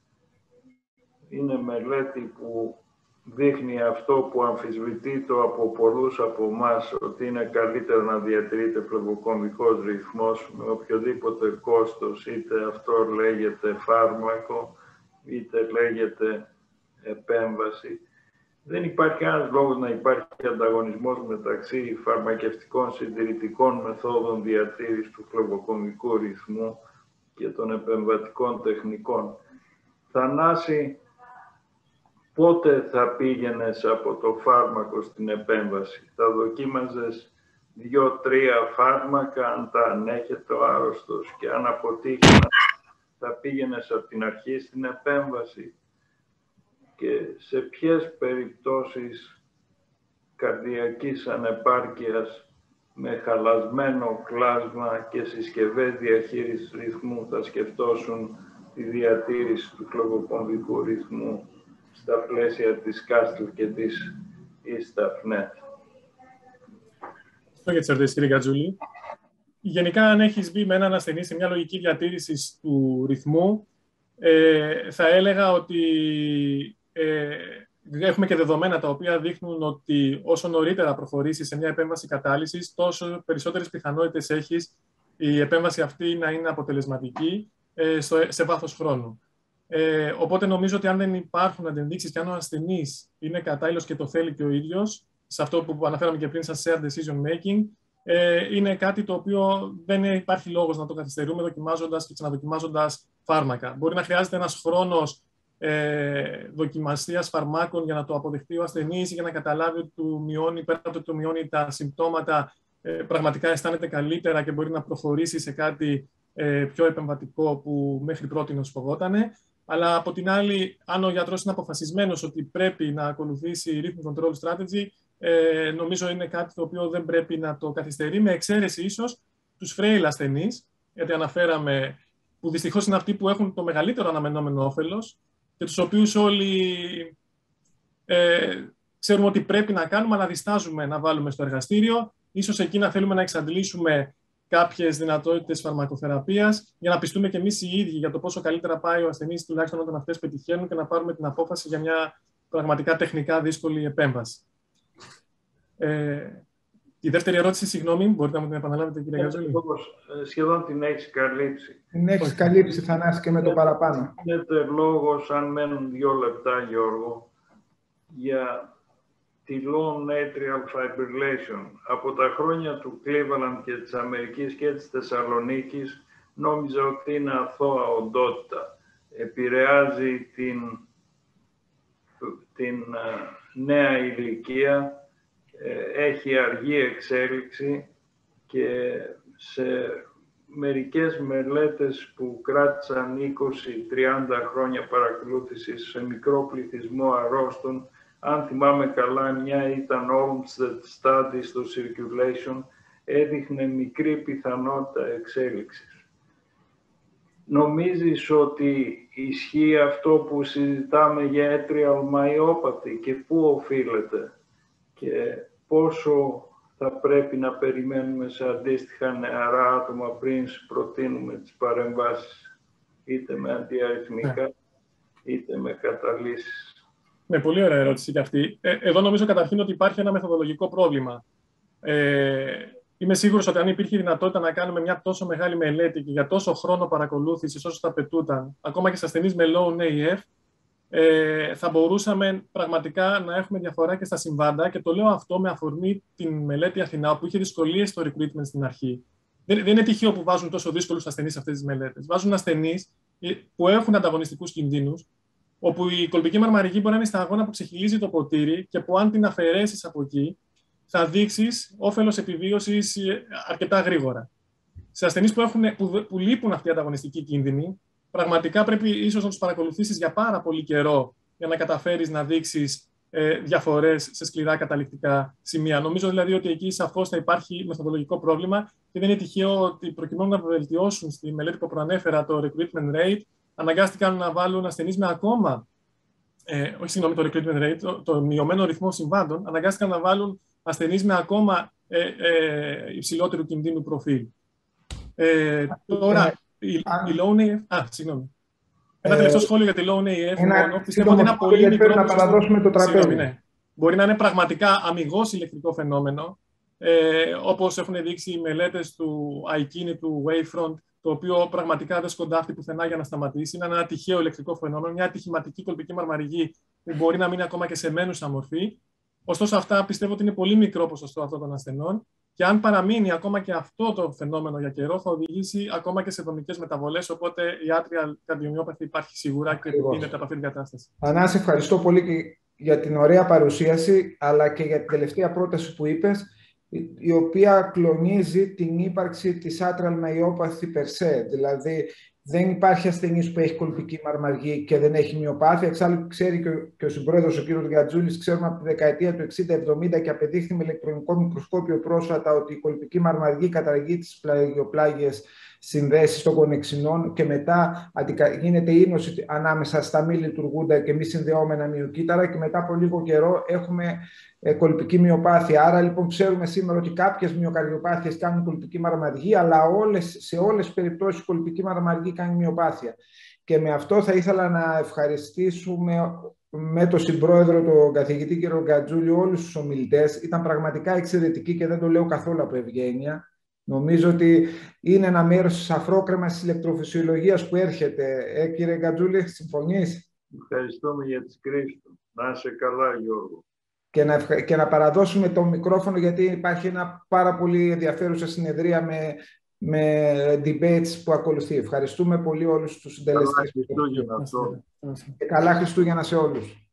Είναι μελέτη που δείχνει αυτό που αμφισβητείται από πολλούς από εμάς, ότι είναι καλύτερο να διατηρείται φλεβοκομβικός ρυθμός με οποιοδήποτε κόστος, είτε αυτό λέγεται φάρμακο, είτε λέγεται επέμβαση. Δεν υπάρχει κανένας λόγος να υπάρχει ανταγωνισμός μεταξύ φαρμακευτικών συντηρητικών μεθόδων διατήρησης του φλεβοκομβικού ρυθμού και των επεμβατικών τεχνικών. Θανάση, πότε θα πήγαινες από το φάρμακο στην επέμβαση? Θα δοκίμαζες δύο-τρία φάρμακα, αν τα ανέχεται ο άρρωστος, και αν αποτύχει θα πήγαινες από την αρχή στην επέμβαση? Και σε ποιες περιπτώσεις καρδιακής ανεπάρκειας με χαλασμένο κλάσμα και συσκευές διαχείρισης ρυθμού θα σκεφτώσουν τη διατήρηση του φλεβοκομβικού ρυθμού στα πλαίσια της Κάστλ και της Ισταφνέτ? Ευχαριστώ για τις ερωτήσεις, κύριε Γκατζούλη. Γενικά, αν έχεις μπει με έναν ασθενή σε μια λογική διατήρηση του ρυθμού, ε, θα έλεγα ότι ε, έχουμε και δεδομένα τα οποία δείχνουν ότι όσο νωρίτερα προχωρήσεις σε μια επέμβαση κατάλυσης, τόσο περισσότερες πιθανότητες έχεις η επέμβαση αυτή να είναι αποτελεσματική ε, στο, σε βάθος χρόνου. Ε, οπότε νομίζω ότι αν δεν υπάρχουν αντενδείξεις και αν ο ασθενής είναι κατάλληλος και το θέλει και ο ίδιος, σε αυτό που αναφέραμε και πριν σαν shared decision making, ε, είναι κάτι το οποίο δεν υπάρχει λόγος να το καθυστερούμε δοκιμάζοντας και ξαναδοκιμάζοντας φάρμακα. Μπορεί να χρειάζεται ένας χρόνος ε, δοκιμασίας φαρμάκων για να το αποδεχτεί ο ασθενής ή για να καταλάβει ότι του μειώνει, πέρα από το ότι του μειώνει τα συμπτώματα, ε, πραγματικά αισθάνεται καλύτερα και μπορεί να προχωρήσει σε κάτι ε, πιο επεμβατικό που μέχρι πρότινος φοβότανε. Αλλά από την άλλη, αν ο γιατρός είναι αποφασισμένος ότι πρέπει να ακολουθήσει rhythm control strategy, ε, νομίζω είναι κάτι το οποίο δεν πρέπει να το καθυστερεί, με εξαίρεση ίσως τους frail ασθενείς, γιατί αναφέραμε, που δυστυχώς είναι αυτοί που έχουν το μεγαλύτερο αναμενόμενο όφελος και τους οποίους όλοι ε, ξέρουμε ότι πρέπει να κάνουμε, αλλά διστάζουμε να βάλουμε στο εργαστήριο. Ίσως εκεί να θέλουμε να εξαντλήσουμε κάποιες δυνατότητες φαρμακοθεραπείας για να πιστούμε και εμείς οι ίδιοι για το πόσο καλύτερα πάει ο ασθενής, τουλάχιστον όταν αυτές πετυχαίνουν, και να πάρουμε την απόφαση για μια πραγματικά τεχνικά δύσκολη επέμβαση. Ε, η δεύτερη ερώτηση, συγγνώμη, μπορείτε να μου την επαναλάβετε, κύριε Γκατζούλη? Σχεδόν την έχεις καλύψει. Την έχεις καλύψει, Θανάση, και με το παραπάνω. Γίνεται λόγος, αν μένουν δύο λεπτά, Γιώργο, για τη long atrial fibrillation. Από τα χρόνια του Cleveland και της Αμερικής και της Θεσσαλονίκης νόμιζα ότι είναι αθώα οντότητα. Επηρεάζει την, την νέα ηλικία, έχει αργή εξέλιξη και σε μερικές μελέτες που κράτησαν είκοσι με τριάντα χρόνια παρακολούθησης σε μικρό πληθυσμό αρρώστων, αν θυμάμαι καλά, μια ήταν Olmsted Study στο Circulation, έδειχνε μικρή πιθανότητα εξέλιξης. Νομίζεις ότι ισχύει αυτό που συζητάμε για atrial myopathy και πού οφείλεται και πόσο θα πρέπει να περιμένουμε σε αντίστοιχα νεαρά άτομα πριν προτείνουμε τις παρεμβάσεις, είτε με αντιαριθμικά, είτε με καταλύσεις? Ναι, πολύ ωραία ερώτηση και αυτή. Ε, εδώ νομίζω καταρχήν ότι υπάρχει ένα μεθοδολογικό πρόβλημα. Ε, είμαι σίγουρος ότι αν υπήρχε δυνατότητα να κάνουμε μια τόσο μεγάλη μελέτη και για τόσο χρόνο παρακολούθησης όσο θα απαιτούταν, ακόμα και σε ασθενείς με low έι εφ, ε, θα μπορούσαμε πραγματικά να έχουμε διαφορά και στα συμβάντα. Και το λέω αυτό με αφορμή την μελέτη Αθηνά, που είχε δυσκολίες στο recruitment στην αρχή. Δεν, δεν είναι τυχαίο που βάζουν τόσο δύσκολους ασθενείς σε αυτές τις μελέτες. Βάζουν ασθενείς που έχουν ανταγωνιστικούς κινδύνους, όπου η κολπική μαρμαριγή μπορεί να είναι στα αγώνα που ξεχυλίζει το ποτήρι και που αν την αφαιρέσεις από εκεί, θα δείξεις όφελος επιβίωσης αρκετά γρήγορα. Σε ασθενείς που, έχουν, που, που λείπουν αυτοί οι ανταγωνιστικοί κίνδυνοι, πραγματικά πρέπει ίσως να τους παρακολουθήσεις για πάρα πολύ καιρό για να καταφέρεις να δείξεις ε, διαφορές σε σκληρά καταληκτικά σημεία. Νομίζω δηλαδή ότι εκεί σαφώς θα υπάρχει μεθοδολογικό πρόβλημα και δεν είναι τυχαίο ότι προκειμένου να βελτιώσουν στη μελέτη που προανέφερα το recruitment rate, αναγκάστηκαν να βάλουν ασθενείς με ακόμα, ε, όχι συγγνώμη, το recruitment rate, το, το μειωμένο ρυθμό συμβάντων, αναγκάστηκαν να βάλουν ασθενείς με ακόμα ε, ε, υψηλότερου κινδύνου προφίλ. Ε, τώρα, η, η low έι εφ... Α, συγγνώμη. Ένα τελευταίο σχόλιο για τη low έι εφ. Ένα, μόνο, πιστεύω ότι είναι ένα πολύ μικρό... Να παραδώσουμε το τραπέζι. Συγγνώμη, ναι. Μπορεί να είναι πραγματικά αμιγώς ηλεκτρικό φαινόμενο, ε, όπως έχουν δείξει οι μελέτες του iKine, του Wavefront, το οποίο πραγματικά δεν σκοντάφτει πουθενά για να σταματήσει. Είναι ένα τυχαίο ηλεκτρικό φαινόμενο, μια ατυχηματική κολπική μαρμαριγή που μπορεί να μείνει ακόμα και σε μένουσα μορφή. Ωστόσο, αυτά πιστεύω ότι είναι πολύ μικρό ποσοστό αυτών των ασθενών. Και αν παραμείνει ακόμα και αυτό το φαινόμενο για καιρό, θα οδηγήσει ακόμα και σε δομικές μεταβολές. Οπότε η atrial cardiomyopathy υπάρχει σίγουρα και επιδεινώνεται από αυτή την κατάσταση. Θανάση, ευχαριστώ πολύ για την ωραία παρουσίαση, αλλά και για την τελευταία πρόταση που είπες, η οποία κλονίζει την ύπαρξη της atrial myopathy per se. Δηλαδή, δεν υπάρχει ασθενής που έχει κολπική μαρμαργή και δεν έχει μυοπάθεια. Εξάλλου, ξέρει και ο, και ο συμπρόεδρος, ο κ. Γκατζούλης, ξέρουμε από τη δεκαετία του εξήντα εβδομήντα και απεδείχθη με ηλεκτρονικό μικροσκόπιο πρόσφατα ότι η κολπική μαρμαργή καταργεί τις πλαγιοπλάγιες συνδέσεις των κονεξινών και μετά γίνεται ίνωση ανάμεσα στα μη λειτουργούντα και μη συνδεόμενα μυοκύτταρα και μετά από λίγο καιρό έχουμε κολπική μυοπάθεια. Άρα λοιπόν ξέρουμε σήμερα ότι κάποιες μυοκαρδιοπάθειες κάνουν κολπική μαρμαργή, αλλά όλες, σε όλες τις περιπτώσεις η κολπική μαρμαργή κάνει μυοπάθεια. Και με αυτό θα ήθελα να ευχαριστήσουμε με τον συμπρόεδρο, τον καθηγητή κ. Γκατζούλη, όλους τους ομιλητές. Ήταν πραγματικά εξαιρετικοί και δεν το λέω καθόλου από ευγένεια. Νομίζω ότι είναι ένα μέρος της αφρόκρεμας της ηλεκτροφυσιολογίας που έρχεται. Ε, κύριε Γκατζούλη, συμφωνείς? Ευχαριστούμε για τις κρίσεις του. Να είσαι καλά, Γιώργο. Και να, ευχα... και να παραδώσουμε το μικρόφωνο, γιατί υπάρχει ένα πάρα πολύ ενδιαφέρουσα συνεδρία με, με debates που ακολουθεί. Ευχαριστούμε πολύ όλους τους συντελεστές. Καλά Χριστούγεννα. Και καλά Χριστούγεννα σε όλους.